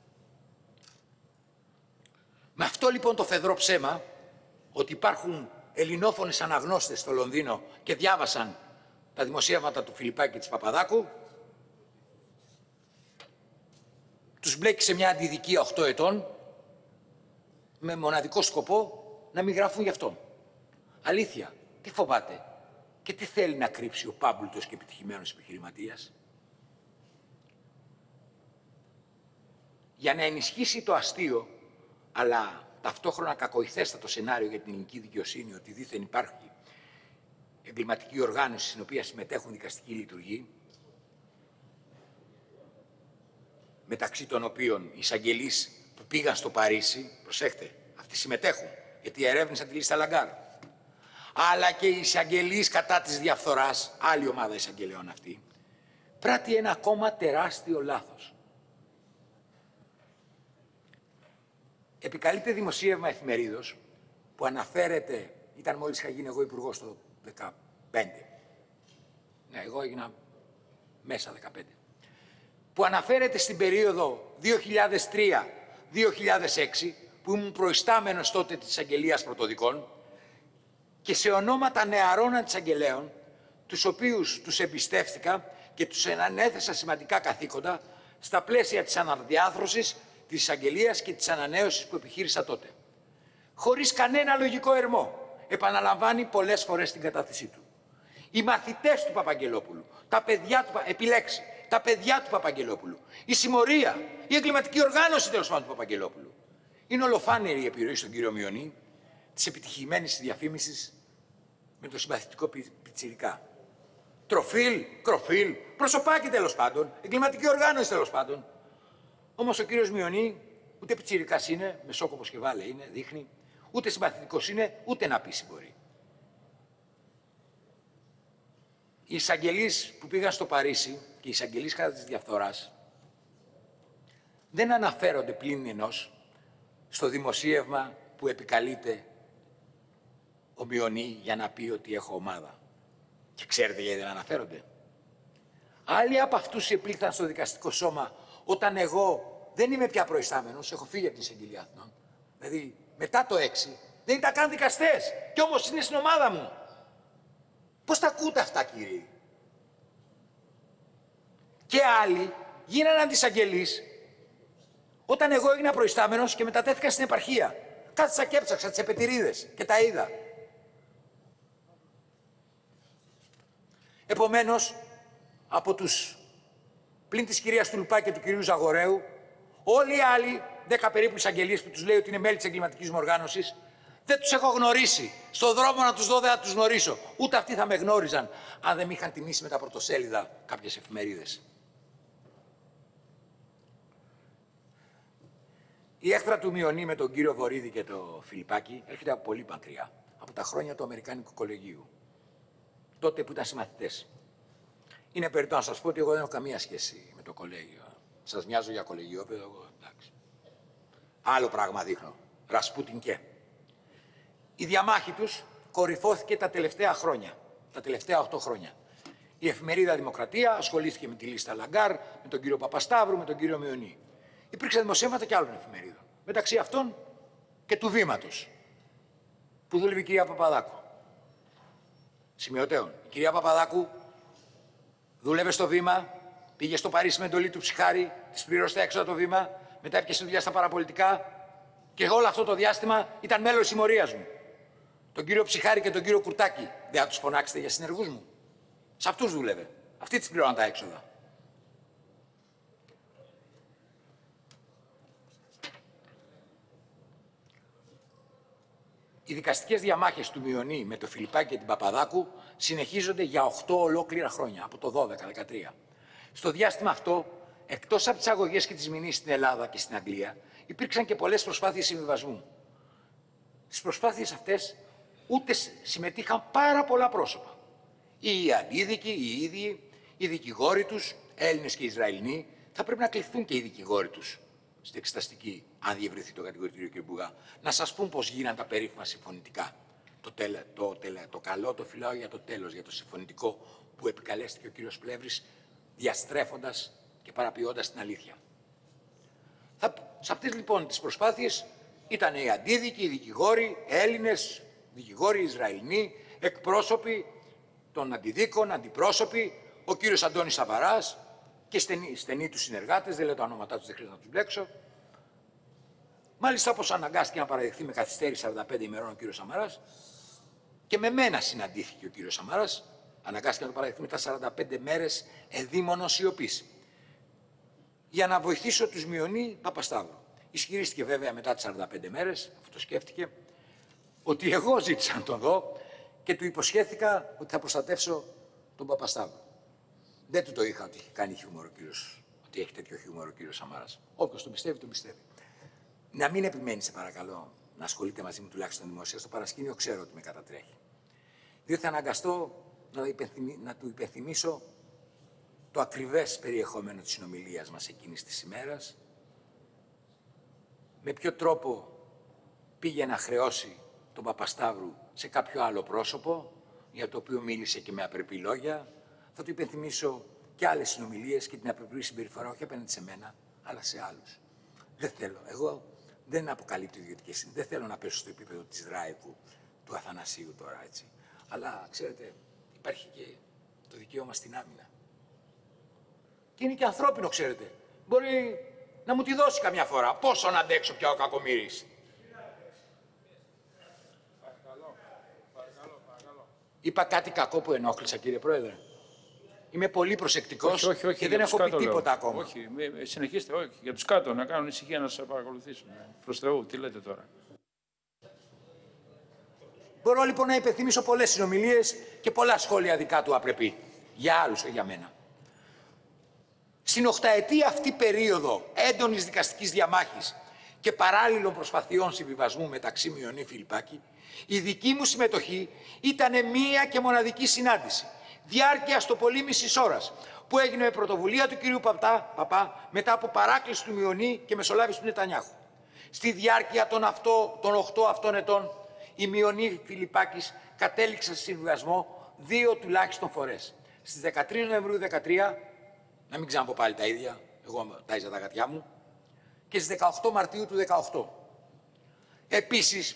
Με αυτό λοιπόν το φεδρό ψέμα ότι υπάρχουν ελληνόφωνες αναγνώστες στο Λονδίνο και διάβασαν τα δημοσιεύματα του Φιλιππάκη και της Παπαδάκου, τους μπλέκει σε μια αντιδικία 8 ετών με μοναδικό σκοπό να μην γράφουν γι' αυτό. Αλήθεια, τι φοβάται και τι θέλει να κρύψει ο πάμπλουτος και επιτυχημένος επιχειρηματίας. Για να ενισχύσει το αστείο, αλλά ταυτόχρονα κακοηθέστατο σενάριο για την ελληνική δικαιοσύνη ότι δήθεν υπάρχει εγκληματική οργάνωση στην οποία συμμετέχουν δικαστικοί λειτουργοί, μεταξύ των οποίων οι εισαγγελείς που πήγαν στο Παρίσι, προσέχτε, αυτοί συμμετέχουν, γιατί ερεύνησαν τη λίστα Λαγκάρ, αλλά και οι εισαγγελείς κατά της διαφθοράς, άλλη ομάδα εισαγγελέων αυτή, πράττει ένα ακόμα τεράστιο λάθος. Επικαλείται δημοσίευμα εφημερίδος που αναφέρεται, ήταν μόλις είχα γίνει εγώ υπουργός το 2015. Ναι, εγώ έγινα μέσα 2015. που αναφέρεται στην περίοδο 2003-2006, που ήμουν προϊστάμενος τότε της Αγγελίας Πρωτοδικών, και σε ονόματα νεαρών αντισαγγελέων, τους οποίους τους εμπιστεύτηκα και τους ανέθεσα σημαντικά καθήκοντα στα πλαίσια της αναδιάθρωσης της εισαγγελίας και της ανανέωσης που επιχείρησα τότε. Χωρίς κανένα λογικό ερμό, επαναλαμβάνει πολλές φορές την κατάθεσή του. Οι μαθητές του Παπαγγελόπουλου, τα παιδιά του, επιλέξει, τα παιδιά του Παπαγγελόπουλου, η συμμορία, η εγκληματική οργάνωση τέλος πάντων του Παπαγγελόπουλου. Είναι ολοφάνερη η επιρροή στον κύριο Μιονή της επιτυχημένης διαφήμισης με το συμπαθητικό πιτσιρικά. Τροφίλ, κροφίλ, προσωπάκι τέλος πάντων, εγκληματική οργάνωση τέλος πάντων. Όμως ο κύριος Μιονή ούτε πιτσιρικάς είναι, μεσόκοπος και βάλε είναι, δείχνει, ούτε συμπαθητικός είναι, ούτε να πείσει μπορεί. Οι εισαγγελείς που πήγαν στο Παρίσι και οι εισαγγελείς κατά της διαφθοράς δεν αναφέρονται πλην ενός στο δημοσίευμα που επικαλείται ο Μιονή για να πει ότι έχω ομάδα. Και ξέρετε γιατί δεν αναφέρονται. Άλλοι από αυτούς επήλθαν στο δικαστικό σώμα όταν εγώ δεν είμαι πια προϊστάμενος, έχω φύγει από την εισαγγελία Αθηνών. Δηλαδή μετά το 6 δεν ήταν καν δικαστές κι όμως είναι στην ομάδα μου. Πώς τα ακούτε αυτά, κύριοι? Και άλλοι γίνανε αντισαγγελείς όταν εγώ έγινα προϊστάμενος και μετατέθηκα στην επαρχία. Κάθισα και έψαξα τις επετηρίδες και τα είδα. Επομένως, από τους πλην της κυρίας Τουλπά και του κυρίου Ζαγοραίου, όλοι οι άλλοι 10 περίπου εισαγγελίες που τους λέει ότι είναι μέλη της εγκληματικής μου οργάνωσης, δεν τους έχω γνωρίσει. Στον δρόμο να τους δω δεν θα τους γνωρίσω. Ούτε αυτοί θα με γνώριζαν αν δεν με είχαν τιμήσει με τα πρωτοσέλιδα κάποιες εφημερίδες. Η έχθρα του Μιονή με τον κύριο Βορίδη και το Φιλιππάκη έρχεται από πολύ μακριά. Από τα χρόνια του Αμερικάνικου Κολεγίου. Τότε που ήταν συμμαθητές. Είναι περιττό να σας πω ότι εγώ δεν έχω καμία σχέση με το κολέγιο. Σας μοιάζω για κολεγιόπαιδο, εγώ εντάξει. Άλλο πράγμα δείχνω. Ρασπούτιν και. Η διαμάχη τους κορυφώθηκε τα τελευταία χρόνια. Τα τελευταία 8 χρόνια. Η εφημερίδα Δημοκρατία ασχολήθηκε με τη λίστα Λαγκάρ, με τον κύριο Παπασταύρου, με τον κύριο Μιονή. Υπήρξαν δημοσιεύματα και άλλων εφημερίδων. Μεταξύ αυτών και του Βήματος, που δούλευε η κυρία Παπαδάκου. Σημειωτέων. Η κυρία Παπαδάκου δούλευε στο Βήμα, πήγε στο Παρίσι με εντολή του Ψυχάρη, της πλήρωσε τα έξοδα το Βήμα, μετά έπιασε δουλειά στα παραπολιτικά και όλο αυτό το διάστημα ήταν μέλος της συμμορίας μου. Τον κύριο Ψυχάρη και τον κύριο Κουρτάκη δεν θα τους φωνάξετε για συνεργούς μου? Σε αυτούς δούλευε. Αυτοί τις πληρώναν τα έξοδα. Οι δικαστικές διαμάχες του Μιονή με το Φιλιππάκη και την Παπαδάκου συνεχίζονται για 8 ολόκληρα χρόνια, από το 12-13. Στο διάστημα αυτό, εκτός από τις αγωγές και τις μηνύσεις στην Ελλάδα και στην Αγγλία, υπήρξαν και πολλές προσπάθειες συμβιβασμού. Στις προσπάθειες αυτές ούτε συμμετείχαν πάρα πολλά πρόσωπα. Οι αντίδικοι, οι ίδιοι, οι δικηγόροι τους, Έλληνες και Ισραηλινοί, θα πρέπει να κληθούν και οι δικηγόροι τους στην εξεταστική, αν διευρυνθεί το κατηγορητήριο κ. Μπουγά, να σας πούν πώς γίναν τα περίφημα συμφωνητικά. Το καλό το φυλάω για το τέλος, για το συμφωνητικό που επικαλέστηκε ο κ. Πλεύρης, διαστρέφοντας και παραποιώντας την αλήθεια. Σε αυτές λοιπόν τις προσπάθειες ήταν οι αντίδικοι, οι δικηγόροι, Έλληνες, δικηγόροι Ισραηλινοί, εκπρόσωποι των αντιδίκων, αντιπρόσωποι, ο κύριος Αντώνης Σαβαράς και στενοί τους συνεργάτες, δεν λέω τα ονόματά τους, δεν χρειάζεται να τους μπλέξω. Μάλιστα, όπως αναγκάστηκε να παραδεχθεί με καθυστέρηση 45 ημερών ο κύριος Σαμαράς, και με μένα συναντήθηκε ο κύριος Σαμαράς, αναγκάστηκε να το παραδεχθεί μετά 45 μέρες εδήμονος σιωπής, για να βοηθήσω τους Μιονή Παπασταύρου. Ισχυρίστηκε βέβαια μετά τις 45 μέρες, αφού το σκέφτηκε, ότι εγώ ζήτησα να τον δω και του υποσχέθηκα ότι θα προστατεύσω τον Παπασταύρου. Δεν του το είχα ότι έχει κάνει χιούμορ ο κύριος, ότι έχει τέτοιο χιούμορ ο κύριος Σαμαράς. Όποιος τον πιστεύει, τον πιστεύει. Να μην επιμένει, σε παρακαλώ, να ασχολείται μαζί μου τουλάχιστον δημοσία. Στο παρασκήνιο ξέρω ότι με κατατρέχει. Διότι θα αναγκαστώ να του υπενθυμίσω το ακριβές περιεχόμενο της συνομιλίας μας εκείνης της ημέρας, με ποιο τρόπο πήγε να χρεώσει τον Παπασταύρου σε κάποιο άλλο πρόσωπο, για το οποίο μίλησε και με απρεπή λόγια. Θα του υπενθυμίσω και άλλες συνομιλίες και την απρεπή συμπεριφορά, όχι απέναντι σε μένα, αλλά σε άλλους. Δεν θέλω. Εγώ δεν αποκαλύπτω ιδιωτικές συνδέσεις. Δεν θέλω να πέσω στο επίπεδο της Ράικου, του Αθανασίου τώρα, έτσι. Αλλά, ξέρετε, υπάρχει και το δικαίωμα στην άμυνα. Και είναι και ανθρώπινο, ξέρετε. Μπορεί να μου τη δώσει καμιά φορά. Πόσο να αντέξω πια ο κακομοίρης. Είπα κάτι κακό που ενόχλησα, κύριε Πρόεδρε? Είμαι πολύ προσεκτικός όχι, και δεν έχω πει τίποτα ακόμα. Όχι, συνεχίστε, όχι. Για τους κάτω, να κάνουν ησυχία να σας παρακολουθήσουν. Προς Θεού, τι λέτε τώρα? Μπορώ λοιπόν να υπενθυμίσω πολλές συνομιλίες και πολλά σχόλια δικά του απρεπή. Για άλλους, όχι για μένα. Στην 8ετή αυτή περίοδο έντονης δικαστικής διαμάχης και παράλληλων προσπαθειών συμβιβασμού μεταξύ Μειονή Φιλιππάκη, η δική μου συμμετοχή ήταν μία και μοναδική συνάντηση, διάρκεια στο πολύ μισής ώρας, που έγινε με πρωτοβουλία του κυρίου Παπά μετά από παράκληση του Μειονή και μεσολάβηση του Νετανιάχου. Στη διάρκεια των 8 αυτών ετών, η Μειονή Φιλιππάκης κατέληξε σε συμβιβασμό 2 τουλάχιστον φορές. Στις 13 Νοεμβρίου 2013, να μην ξαναπώ πάλι τα ίδια, εγώ τάιζα τα γατιά μου, και στις 18 Μαρτίου του 2018. Επίσης,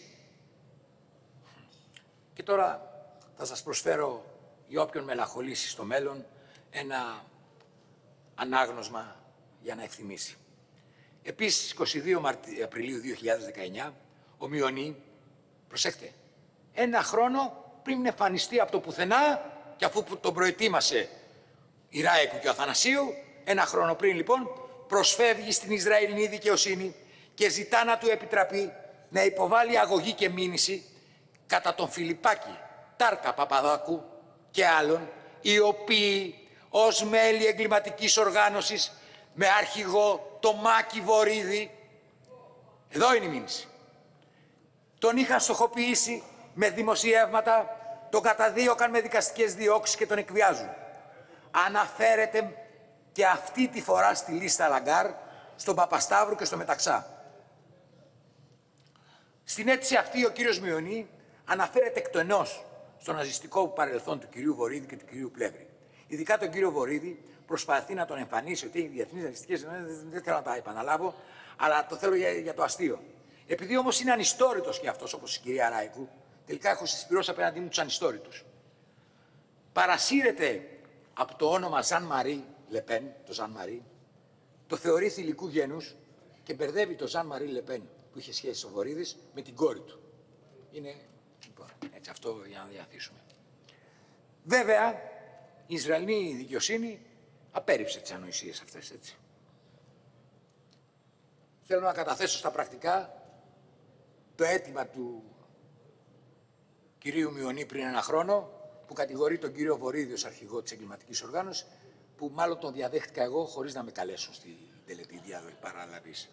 και τώρα θα σας προσφέρω για όποιον μελαγχολήσει στο μέλλον ένα ανάγνωσμα για να ευθυμίσει. Επίσης, 22 Απριλίου 2019, ο Μειονή, προσέχτε, ένα χρόνο πριν εμφανιστεί από το πουθενά και αφού τον προετοίμασε η Ράικου και ο Αθανασίου, ένα χρόνο πριν λοιπόν, προσφεύγει στην Ισραηλινή δικαιοσύνη και ζητά να του επιτραπεί να υποβάλει αγωγή και μήνυση κατά τον Φιλιππάκη, Τάρκα Παπαδάκου και άλλων, οι οποίοι ως μέλη εγκληματικής οργάνωσης με αρχηγό το Μάκη Βορίδη, εδώ είναι η μήνυση, τον είχαν στοχοποιήσει με δημοσιεύματα, τον καταδίωκαν με δικαστικές διώξεις και τον εκβιάζουν. Αναφέρεται και αυτή τη φορά στη λίστα Λαγκάρ, στον Παπασταύρου και στο Μεταξά. Στην αίτηση αυτή ο κύριος Μειονή αναφέρεται εκτενώς στο ναζιστικό παρελθόν του κυρίου Βορίδη και του κυρίου Πλεύρη. Ειδικά τον κύριο Βορίδη προσπαθεί να τον εμφανίσει ότι έχει διεθνείς ναζιστικές, δεν θέλω να τα επαναλάβω, αλλά το θέλω για το αστείο. Επειδή όμως είναι ανιστόρητος και αυτός, όπως η κυρία Ράικου, τελικά έχω συσπηρώσει απέναντί μου τους ανιστόρητους. Παρασύρεται από το όνομα Ζαν Μαρί Λεπέν, το Ζαν Μαρί, το θεωρεί θηλυκού γένους και μπερδεύει το Ζαν Μαρί Λεπέν που είχε σχέση ο Βορίδης με την κόρη του. Είναι, λοιπόν, έτσι αυτό για να διαθήσουμε. Βέβαια, η Ισραηλινή δικαιοσύνη απέρριψε τις ανοησίες αυτές, έτσι. Θέλω να καταθέσω στα πρακτικά το αίτημα του κυρίου Μειονή πριν ένα χρόνο, που κατηγορεί τον κύριο Βορίδη ως αρχηγό της εγκληματικής οργάνωσης, που μάλλον τον διαδέχτηκα εγώ χωρίς να με καλέσουν στη τελετή διάδοχη παραλαβής.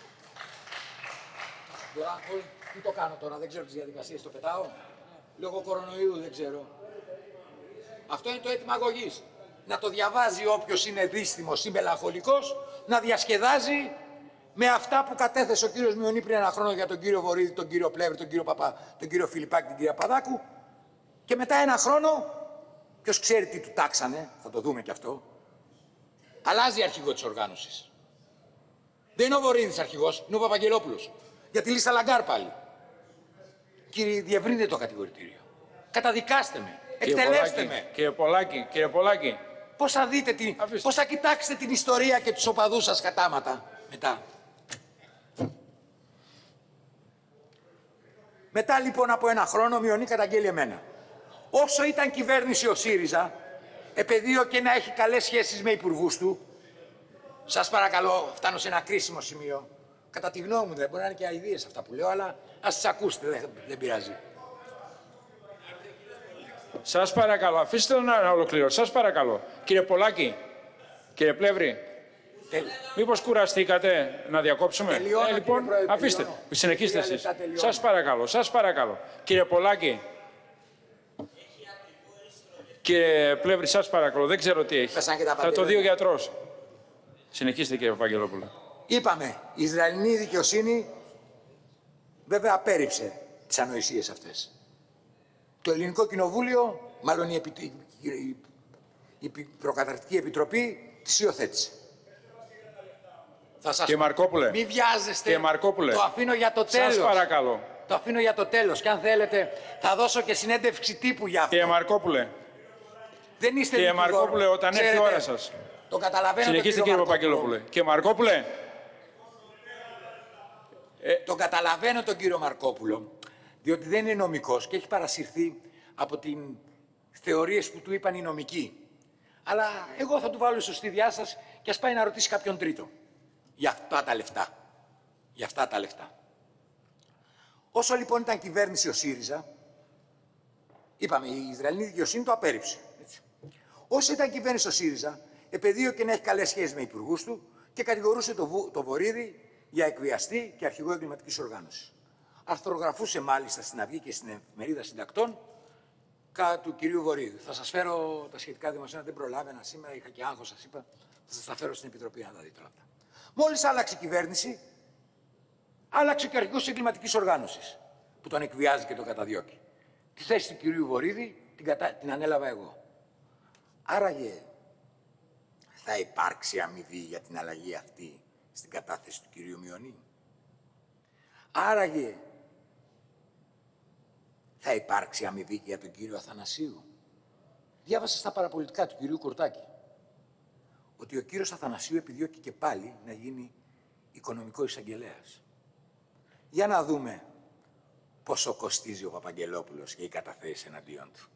Τι το κάνω τώρα, δεν ξέρω τις διαδικασίες, το πετάω. Λόγω κορονοϊού δεν ξέρω. Αυτό είναι το αίτημα αγωγής. Να το διαβάζει όποιος είναι δύστημος ή μελαγχολικός, να διασκεδάζει με αυτά που κατέθεσε ο κύριος Μειονή πριν ένα χρόνο για τον κύριο Βορίδη, τον κύριο Πλεύρη, τον κύριο Παπά, τον κύριο Φιλιππάκη, την κυρία Παδάκου. Και μετά ένα χρόνο, ποιος ξέρει τι του τάξανε, θα το δούμε κι αυτό, αλλάζει αρχηγό της οργάνωσης. Δεν είναι ο Βορίδης αρχηγός, είναι ο Παπαγγελόπουλος. Για τη λίστα Λαγκάρ πάλι. Κύριε, διευρύνετε το κατηγορητήριο. Καταδικάστε με. Εκτελέστε με. Κύριε Πολάκη. Πώς θα κοιτάξετε την ιστορία και τους οπαδούς σας κατάματα μετά. Μετά λοιπόν από ένα χρόνο, Μειονή καταγγέλει εμένα. Όσο ήταν κυβέρνηση ο ΣΥΡΙΖΑ, επεδίωκε να έχει καλές σχέσεις με υπουργούς του. Σας παρακαλώ, φτάνω σε ένα κρίσιμο σημείο. Κατά τη γνώμη μου, δεν μπορεί να είναι και αηδίες αυτά που λέω, αλλά ας τις ακούσετε, δεν πειράζει. Σας παρακαλώ, αφήστε τον να ολοκληρώσει. Σας παρακαλώ. Κύριε Πολάκη, κύριε Πλεύρη, μήπως κουραστήκατε να διακόψουμε? Τελειώνω, λοιπόν, Πρόεδρε, αφήστε. τελειώνω. Συνεχίστε 3 εσείς. λεπτά τελειώνω. Σας παρακαλώ, σας παρακαλώ. Κύριε Πολάκη, κύριε Πλεύρη, σας παρακαλώ. Δεν ξέρω τι έχει. Πέσαν και τα Θα το δει ο παντελόνια. γιατρός. Συνεχίστε, κύριε Παπαγγελόπουλο. Είπαμε, η Ισραηλινή δικαιοσύνη βέβαια απέρριψε τις ανοησίες αυτές. Το Ελληνικό Κοινοβούλιο, μάλλον η η Προκαταρκτική Επιτροπή τις υιοθέτησε. Θα σας Και Μαρκόπουλε. Μη βιάζεστε. Και Μαρκόπουλε. Το αφήνω για το τέλος. Σας παρακαλώ. Το αφήνω για το τέλος. Και αν θέλετε, θα δώσω και συνέντευξη τύπου για αυτό. Και Μαρκόπουλε. Δεν είστε Και δικηγόρος. Μαρκόπουλε, όταν έρθει η Ξέρετε, ώρα σας. Το καταλαβαίνω. Συνεχίστε, κύριε Παπαγγελόπουλε. Και Μαρκόπουλε. Το καταλαβαίνω τον κύριο Μαρκόπουλο, διότι δεν είναι νομικός και έχει παρασυρθεί από τις θεωρίες που του είπαν οι νομικοί. Αλλά εγώ θα του βάλω σωστή διάσταση και ας πάει να ρωτήσει κάποιον τρίτο. Για αυτά τα λεφτά. Για αυτά τα λεφτά. Όσο λοιπόν ήταν κυβέρνηση ο ΣΥΡΙΖΑ, είπαμε η Ισραηλινή δικαιοσύνη το απέρριψε. Έτσι. Όσο ήταν κυβέρνηση ο ΣΥΡΙΖΑ, επεδίωκε να έχει καλές σχέσεις με υπουργούς του και κατηγορούσε το Βορίδη για εκβιαστή και αρχηγό εγκληματικής οργάνωσης. Αρθρογραφούσε μάλιστα στην Αυγή και στην Εφημερίδα Συντακτών κατά του κυρίου Βορίδη. Θα σας φέρω τα σχετικά δημοσίευματα, δεν προλάβαινα σήμερα, είχα και άγχος, σας είπα. Θα σας τα φέρω στην Επιτροπή να τα δείτε όλα αυτά. Μόλις άλλαξε η κυβέρνηση, άλλαξε και ο αρχηγός της εγκληματικής οργάνωσης, που τον εκβιάζει και τον καταδιώκει. Τη θέση του κυρίου Βορίδη την ανέλαβα εγώ. Άραγε θα υπάρξει αμοιβή για την αλλαγή αυτή στην κατάθεση του κυρίου Μιονή. Άραγε θα υπάρξει αμοιβή για τον κύριο Αθανασίου. Διάβασα στα παραπολιτικά του κυρίου Κουρτάκη ότι ο κύριος Αθανασίου επιδιώκει και πάλι να γίνει οικονομικό εισαγγελέας. Για να δούμε πόσο κοστίζει ο Παπαγγελόπουλος και οι καταθέσεις εναντίον του.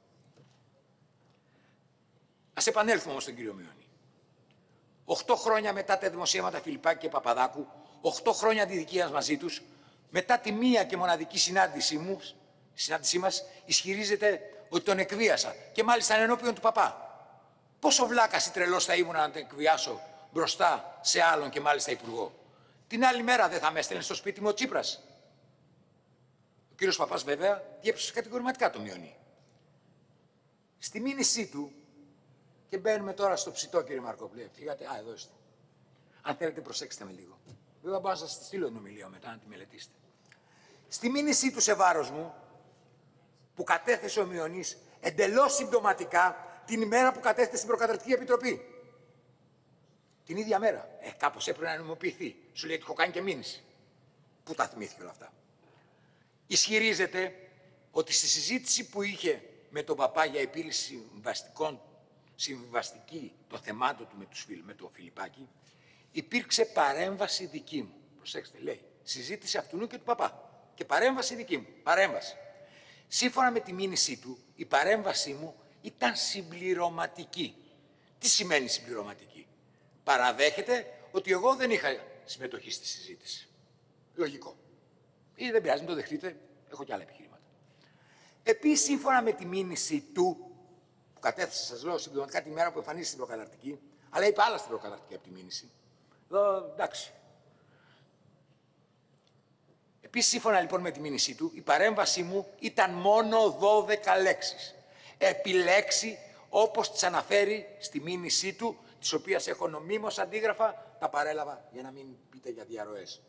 Ας επανέλθουμε όμως στον κύριο Μιονή. 8 χρόνια μετά τα δημοσιεύματα Φιλιππάκη και Παπαδάκου, 8 χρόνια αντιδικίας μαζί τους, μετά τη μία και μοναδική συνάντησή μας, ισχυρίζεται ότι τον εκβίασα και μάλιστα ενώπιον του παπά. Πόσο βλάκας ή τρελός θα ήμουν να τον εκβιάσω μπροστά σε άλλον και μάλιστα υπουργό. Την άλλη μέρα δεν θα με έστελνε στο σπίτι μου ο Τσίπρας. Ο κύριος Παπάς βέβαια διέψευσε κατηγορηματικά το Μιονή. Στη μήνυσή του, και μπαίνουμε τώρα στο ψητό, κύριε Μαρκόπουλε. Φύγατε. Α, εδώ είστε. Αν θέλετε, προσέξτε με λίγο. Βέβαια, μπορώ να σας στείλω την ομιλία μετά, να τη μελετήσετε. Στη μήνυσή του σε βάρος μου, που κατέθεσε ο Μιονής εντελώς συμπτωματικά την ημέρα που κατέθεσε στην Προκαταρκτική Επιτροπή. Την ίδια μέρα. Κάπως έπρεπε να νομιμοποιηθεί. Σου λέει ότι έχω κάνει και μήνυση. Πού τα θυμήθηκε όλα αυτά. Ισχυρίζεται ότι στη συζήτηση που είχε με τον παπά για επίλυση συμβιβαστική των θεμάτων του με το Φιλιππάκη, υπήρξε παρέμβαση δική μου. Προσέξτε, λέει, συζήτηση αυτού και του παπά. Και παρέμβαση δική μου. Παρέμβαση. Σύμφωνα με τη μήνυσή του, η παρέμβασή μου ήταν συμπληρωματική. Τι σημαίνει συμπληρωματική? Παραδέχεται ότι εγώ δεν είχα συμμετοχή στη συζήτηση. Λογικό. Ή δεν πειράζει, μην το δεχτείτε, έχω και άλλα επιχειρήματα. Επίσης, σύμφωνα με τη μήνυση του, που κατέθεσε, σας λέω, συμπληρωματικά τη μέρα που εμφανίστηκε στην Προκαταρκτική, αλλά είπα άλλα στην Προκαταρκτική από τη μήνυση. Εδώ, εντάξει. Επίσης, σύμφωνα λοιπόν με τη μήνυσή του, η παρέμβασή μου ήταν μόνο 12 λέξεις. Επιλέξει όπως τις αναφέρει στη μήνυσή του, της οποίας έχω νομίμως αντίγραφα, τα παρέλαβα για να μην πείτε για διαρροές.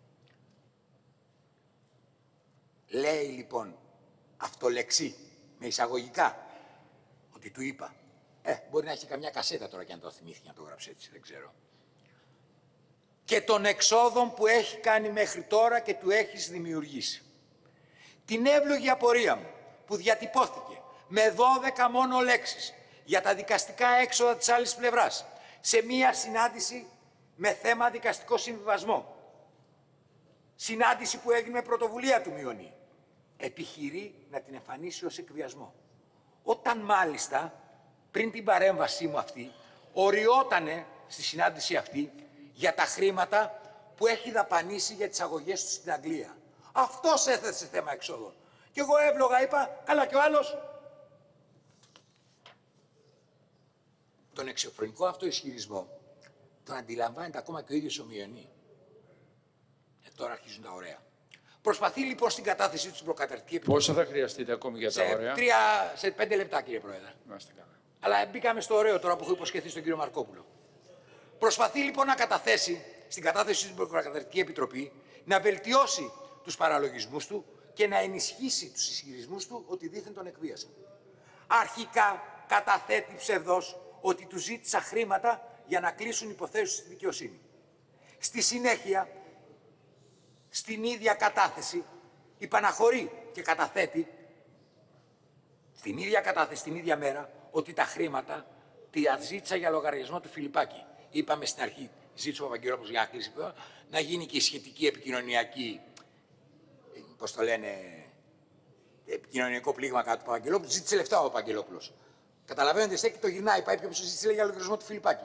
Λέει λοιπόν αυτολεξί, με εισαγωγικά, ότι του είπα. Μπορεί να έχει καμιά κασέτα τώρα και αν το θυμήθηκε να το γράψει έτσι, δεν ξέρω. Και των εξόδων που έχει κάνει μέχρι τώρα και του έχεις δημιουργήσει. Την εύλογη απορία μου που διατυπώθηκε με 12 μόνο λέξεις για τα δικαστικά έξοδα της άλλης πλευράς σε μία συνάντηση με θέμα δικαστικό συμβιβασμό. Συνάντηση που έγινε με πρωτοβουλία του Μιονή. Επιχειρεί να την εμφανίσει ως εκβιασμό. Όταν μάλιστα πριν την παρέμβασή μου αυτή οριότανε στη συνάντηση αυτή για τα χρήματα που έχει δαπανίσει για τις αγωγές του στην Αγγλία. Αυτός έθεσε θέμα εξόδων. Και εγώ εύλογα είπα, καλά και ο άλλος. Τον εξωφρονικό αυτό ισχυρισμό τον αντιλαμβάνεται ακόμα και ο ίδιος ο Μιονή. Τώρα αρχίζουν τα ωραία. Προσπαθεί λοιπόν στην κατάθεσή του στην Προκαταρκτική Επιτροπή. Πόσο θα χρειαστείτε ακόμη για τα ωραία? Σε 5 λεπτά, κύριε Πρόεδρε. Είμαστε καλά. Αλλά μπήκαμε στο ωραίο τώρα που έχω υποσχεθεί στον κύριο Μαρκόπουλο. Προσπαθεί λοιπόν να καταθέσει στην κατάθεση στην Προκαταρκτική Επιτροπή να βελτιώσει τους παραλογισμούς του και να ενισχύσει τους ισχυρισμούς του ότι δήθεν τον εκβίασαν. Αρχικά καταθέτει ψευδός ότι του ζήτησα χρήματα για να κλείσουν υποθέσεις στη δικαιοσύνη. Στη συνέχεια, στην ίδια κατάθεση, υπαναχωρεί και καταθέτει, στην ίδια κατάθεση, την ίδια μέρα, ότι τα χρήματα τα ζήτησα για λογαριασμό του Φιλιππάκη. Είπαμε στην αρχή, ζήτησε ο Παπαγγελόπουλος για να κλείσει, να γίνει και η σχετική επικοινωνιακή, πώς το λένε, επικοινωνιακό πλήγμα κάτω του Παπαγγελόπουλου. Ζήτησε λεφτά ο Παπαγγελόπουλος. Καταλαβαίνετε, στέκει, το γυρνάει, πάει πιο πίσω, ζήτησε για λογαριασμό του Φιλιππάκη.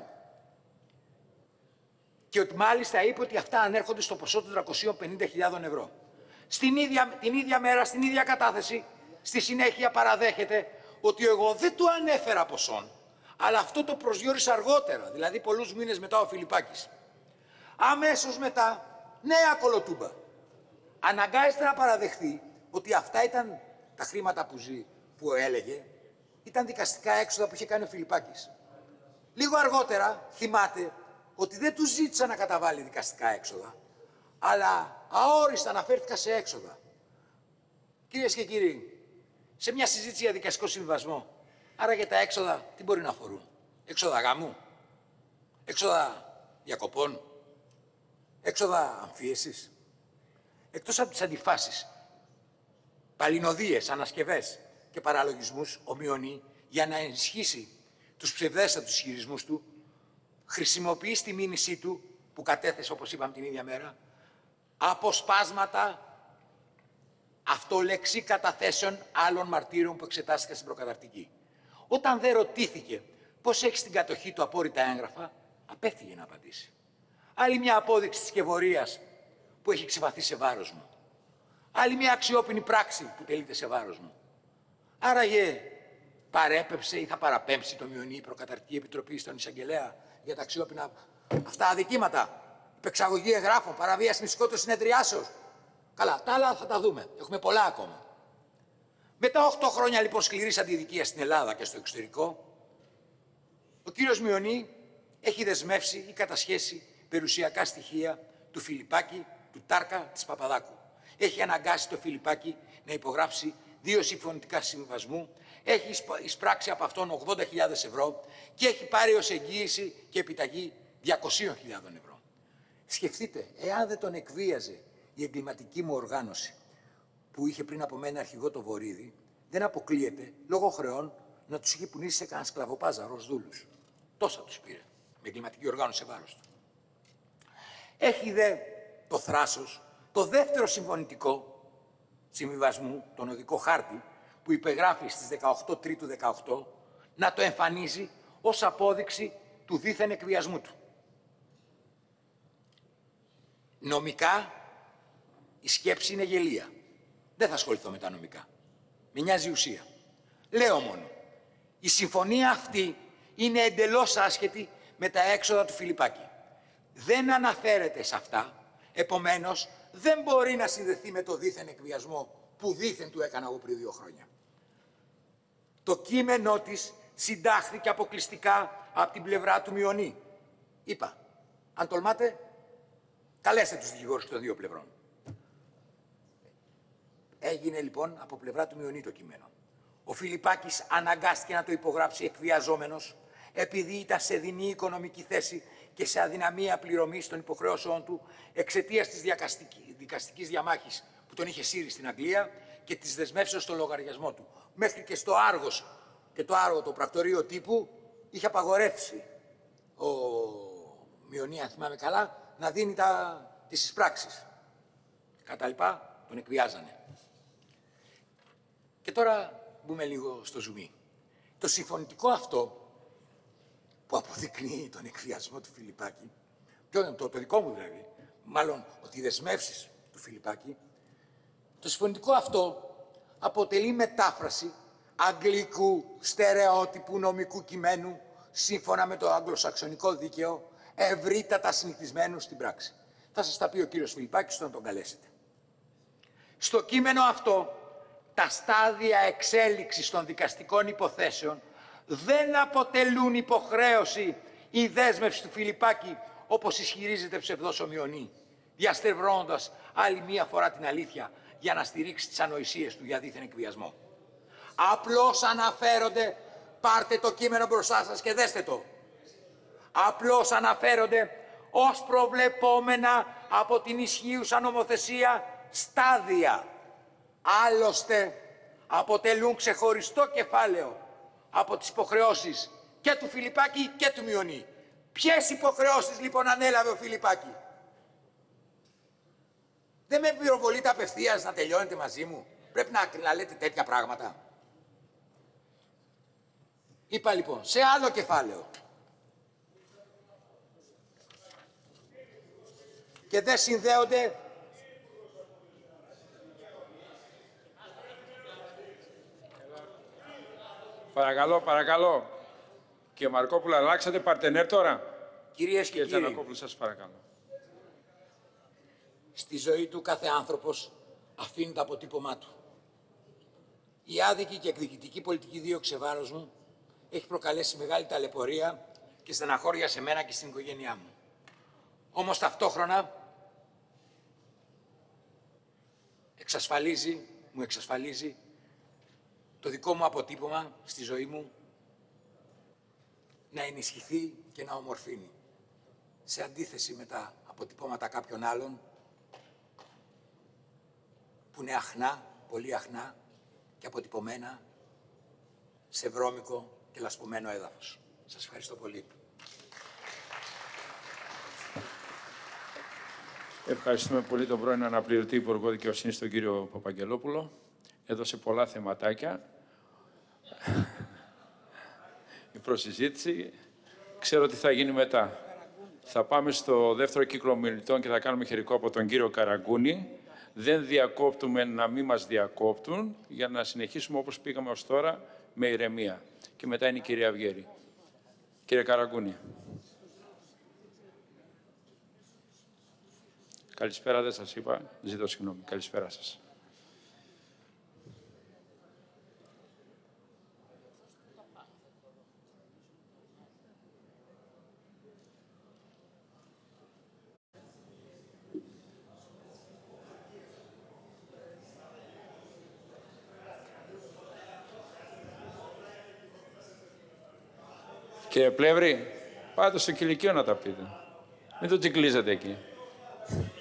Και ότι μάλιστα είπε ότι αυτά ανέρχονται στο ποσό των 350.000 ευρώ. Την ίδια μέρα, στην ίδια κατάθεση, στη συνέχεια παραδέχεται ότι εγώ δεν του ανέφερα ποσόν, αλλά αυτό το προσδιορίσα αργότερα, δηλαδή πολλούς μήνες μετά ο Φιλιππάκης. Αμέσως μετά, νέα κολοτούμπα. Αναγκάζεται να παραδεχθεί ότι αυτά ήταν τα χρήματα που έλεγε, ήταν δικαστικά έξοδα που είχε κάνει ο Φιλιππάκης. Λίγο αργότερα θυμάται ότι δεν του ζήτησα να καταβάλει δικαστικά έξοδα, αλλά αόριστα αναφέρθηκα σε έξοδα. Κυρίες και κύριοι, σε μια συζήτηση για δικαστικό συμβιβασμό, άραγε τα έξοδα τι μπορεί να αφορούν? Έξοδα γάμου, έξοδα διακοπών, έξοδα αμφίεσης. Εκτός από τις αντιφάσεις, παλινοδίες, ανασκευές και παραλογισμούς, ομοιώνει για να ενισχύσει τους ψευδέστατους ισχυρισμούς του, χρησιμοποιεί στη μήνυσή του, που κατέθεσε όπως είπαμε την ίδια μέρα, αποσπάσματα αυτολεξή καταθέσεων άλλων μαρτύρων που εξετάστηκαν στην προκαταρτική. Όταν δεν ρωτήθηκε πώς έχει στην κατοχή του απόρριτα έγγραφα, απέφυγε να απαντήσει. Άλλη μια απόδειξη της σκευωρίας που έχει ξεβαθεί σε βάρος μου. Άλλη μια αξιόπινη πράξη που τελείται σε βάρος μου. Άραγε παρέπεψε ή θα παραπέμψει το Μειονή η Προκαταρτική Επιτροπή στον Εισαγγελέα για τα αξιόπινα αυτά αδικήματα? Υπεξαγωγή εγγράφων, παραβίαση μυστικότητας συνεδριάσεως. Καλά, τα άλλα θα τα δούμε. Έχουμε πολλά ακόμα. Μετά 8 χρόνια λοιπόν σκληρής αντιδικίας στην Ελλάδα και στο εξωτερικό, ο κύριος Μειονή έχει δεσμεύσει ή κατασχέσει περιουσιακά στοιχεία του Φιλιππάκη, του Τάρκα, της Παπαδάκου. Έχει αναγκάσει το Φιλιππάκη να υπογράψει 2 συμφωνητικά συμβιβασμού, έχει εισπράξει από αυτόν 80.000 ευρώ και έχει πάρει ως εγγύηση και επιταγή 200.000 ευρώ. Σκεφτείτε, εάν δεν τον εκβίαζε η εγκληματική μου οργάνωση που είχε πριν από μένα αρχηγό το Βορίδη, δεν αποκλείεται, λόγω χρεών, να τους είχε πουνήσει σε κανένα σκλαβοπάζαρο ως δούλους. Τόσα τους πήρε, με εγκληματική οργάνωση σε βάρος του. Έχει δε το θράσος, το δεύτερο συμφωνητικό συμβιβασμού, τον οδικό χάρτη, που υπεγράφει στις 18 Τρίτου 18, να το εμφανίζει ως απόδειξη του δίθεν εκβιασμού του. Νομικά, η σκέψη είναι γελία. Δεν θα ασχοληθώ με τα νομικά. Με νοιάζει η ουσία. Λέω μόνο, η συμφωνία αυτή είναι εντελώς άσχετη με τα έξοδα του Φιλιππάκη. Δεν αναφέρεται σε αυτά, επομένως δεν μπορεί να συνδεθεί με το δίθεν εκβιασμό που δίθεν του έκανα εγώ πριν 2 χρόνια. Το κείμενό της συντάχθηκε αποκλειστικά από την πλευρά του Μειονή. Είπα, αν τολμάτε, καλέστε τους δικηγόρους των 2 πλευρών. Έγινε λοιπόν από πλευρά του Μειονή το κείμενο. Ο Φιλιππάκης αναγκάστηκε να το υπογράψει εκβιαζόμενος, επειδή ήταν σε δεινή οικονομική θέση και σε αδυναμία πληρωμής των υποχρεώσεων του εξαιτίας της δικαστικής διαμάχης που τον είχε σύρει στην Αγγλία και της δεσμεύσεως στο λογαριασμό του. Μέχρι και στο Άργος και το Άργο, το πρακτορείο τύπου, είχε απαγορεύσει ο Μειονή, αν θυμάμαι καλά, να δίνει τις εισπράξεις. Κατά λοιπά, τον εκβιάζανε. Και τώρα μπούμε λίγο στο ζουμί. Το συμφωνητικό αυτό που αποδεικνύει τον εκβιασμό του Φιλιππάκη, το δικό μου δηλαδή, μάλλον ότι οι δεσμεύσεις του Φιλιππάκη, το συμφωνητικό αυτό αποτελεί μετάφραση αγγλικού στερεότυπου νομικού κειμένου σύμφωνα με το αγγλοσαξονικό δίκαιο, ευρύτατα συνηθισμένου στην πράξη. Θα σας τα πει ο κύριος Φιλιππάκης όταν τον καλέσετε. Στο κείμενο αυτό, τα στάδια εξέλιξης των δικαστικών υποθέσεων δεν αποτελούν υποχρέωση ή δέσμευση του Φιλιππάκη, όπως ισχυρίζεται ψευδός ο Μειονή, διαστρεβλώνοντας άλλη μία φορά την αλήθεια για να στηρίξει τις ανοησίες του για δίθεν εκβιασμό. Απλώς αναφέρονται Πάρτε το κείμενο μπροστά σας και δέστε το. Απλώς αναφέρονται ως προβλεπόμενα από την ισχύουσα νομοθεσία στάδια. Άλλωστε, αποτελούν ξεχωριστό κεφάλαιο από τις υποχρεώσεις και του Φιλιππάκη και του Μιονί. Ποιες υποχρεώσεις λοιπόν ανέλαβε ο Φιλιππάκη? Δεν με πυροβολείτε απευθείας να τελειώνετε μαζί μου. Πρέπει να λέτε τέτοια πράγματα. Είπα λοιπόν, σε άλλο κεφάλαιο. Και δεν συνδέονται. Παρακαλώ, παρακαλώ. Και Μαρκόπουλο, αλλάξατε παρτενέρ τώρα. Κυρίες και Κύριε κύριοι, Τζανακόπουλο, σας παρακαλώ. στη ζωή του κάθε άνθρωπος αφήνει το αποτύπωμά του. Η άδικη και εκδικητική πολιτική δίωξη σε βάρος μου έχει προκαλέσει μεγάλη ταλαιπωρία και στεναχώρια σε μένα και στην οικογένειά μου. Όμως ταυτόχρονα μου εξασφαλίζει το δικό μου αποτύπωμα στη ζωή μου να ενισχυθεί και να ομορφύνει. Σε αντίθεση με τα αποτυπώματα κάποιων άλλων που είναι αχνά, πολύ αχνά και αποτυπωμένα σε βρώμικο και λασπωμένο έδαφος. Σας ευχαριστώ πολύ. Ευχαριστούμε πολύ τον πρώην αναπληρωτή Υπουργό Δικαιοσύνης, τον κύριο Παπαγγελόπουλο. Έδωσε πολλά θεματάκια. Η προσυζήτηση. Ξέρω τι θα γίνει μετά. Θα πάμε στο δεύτερο κύκλο ομιλητών και θα κάνουμε χειρικό από τον κύριο Καραγκούνη. Δεν διακόπτουμε να μην μας διακόπτουν για να συνεχίσουμε όπως πήγαμε ως τώρα με ηρεμία. Και μετά είναι η κυρία Αυγέρη. Κύριε Καραγκούνη. Καλησπέρα, δεν σας είπα. Ζητώ συγγνώμη. Καλησπέρα σας. Κύριε Πλεύρη, πάτε στο κηλικείο να τα πείτε. Μην το τσικλίζετε εκεί.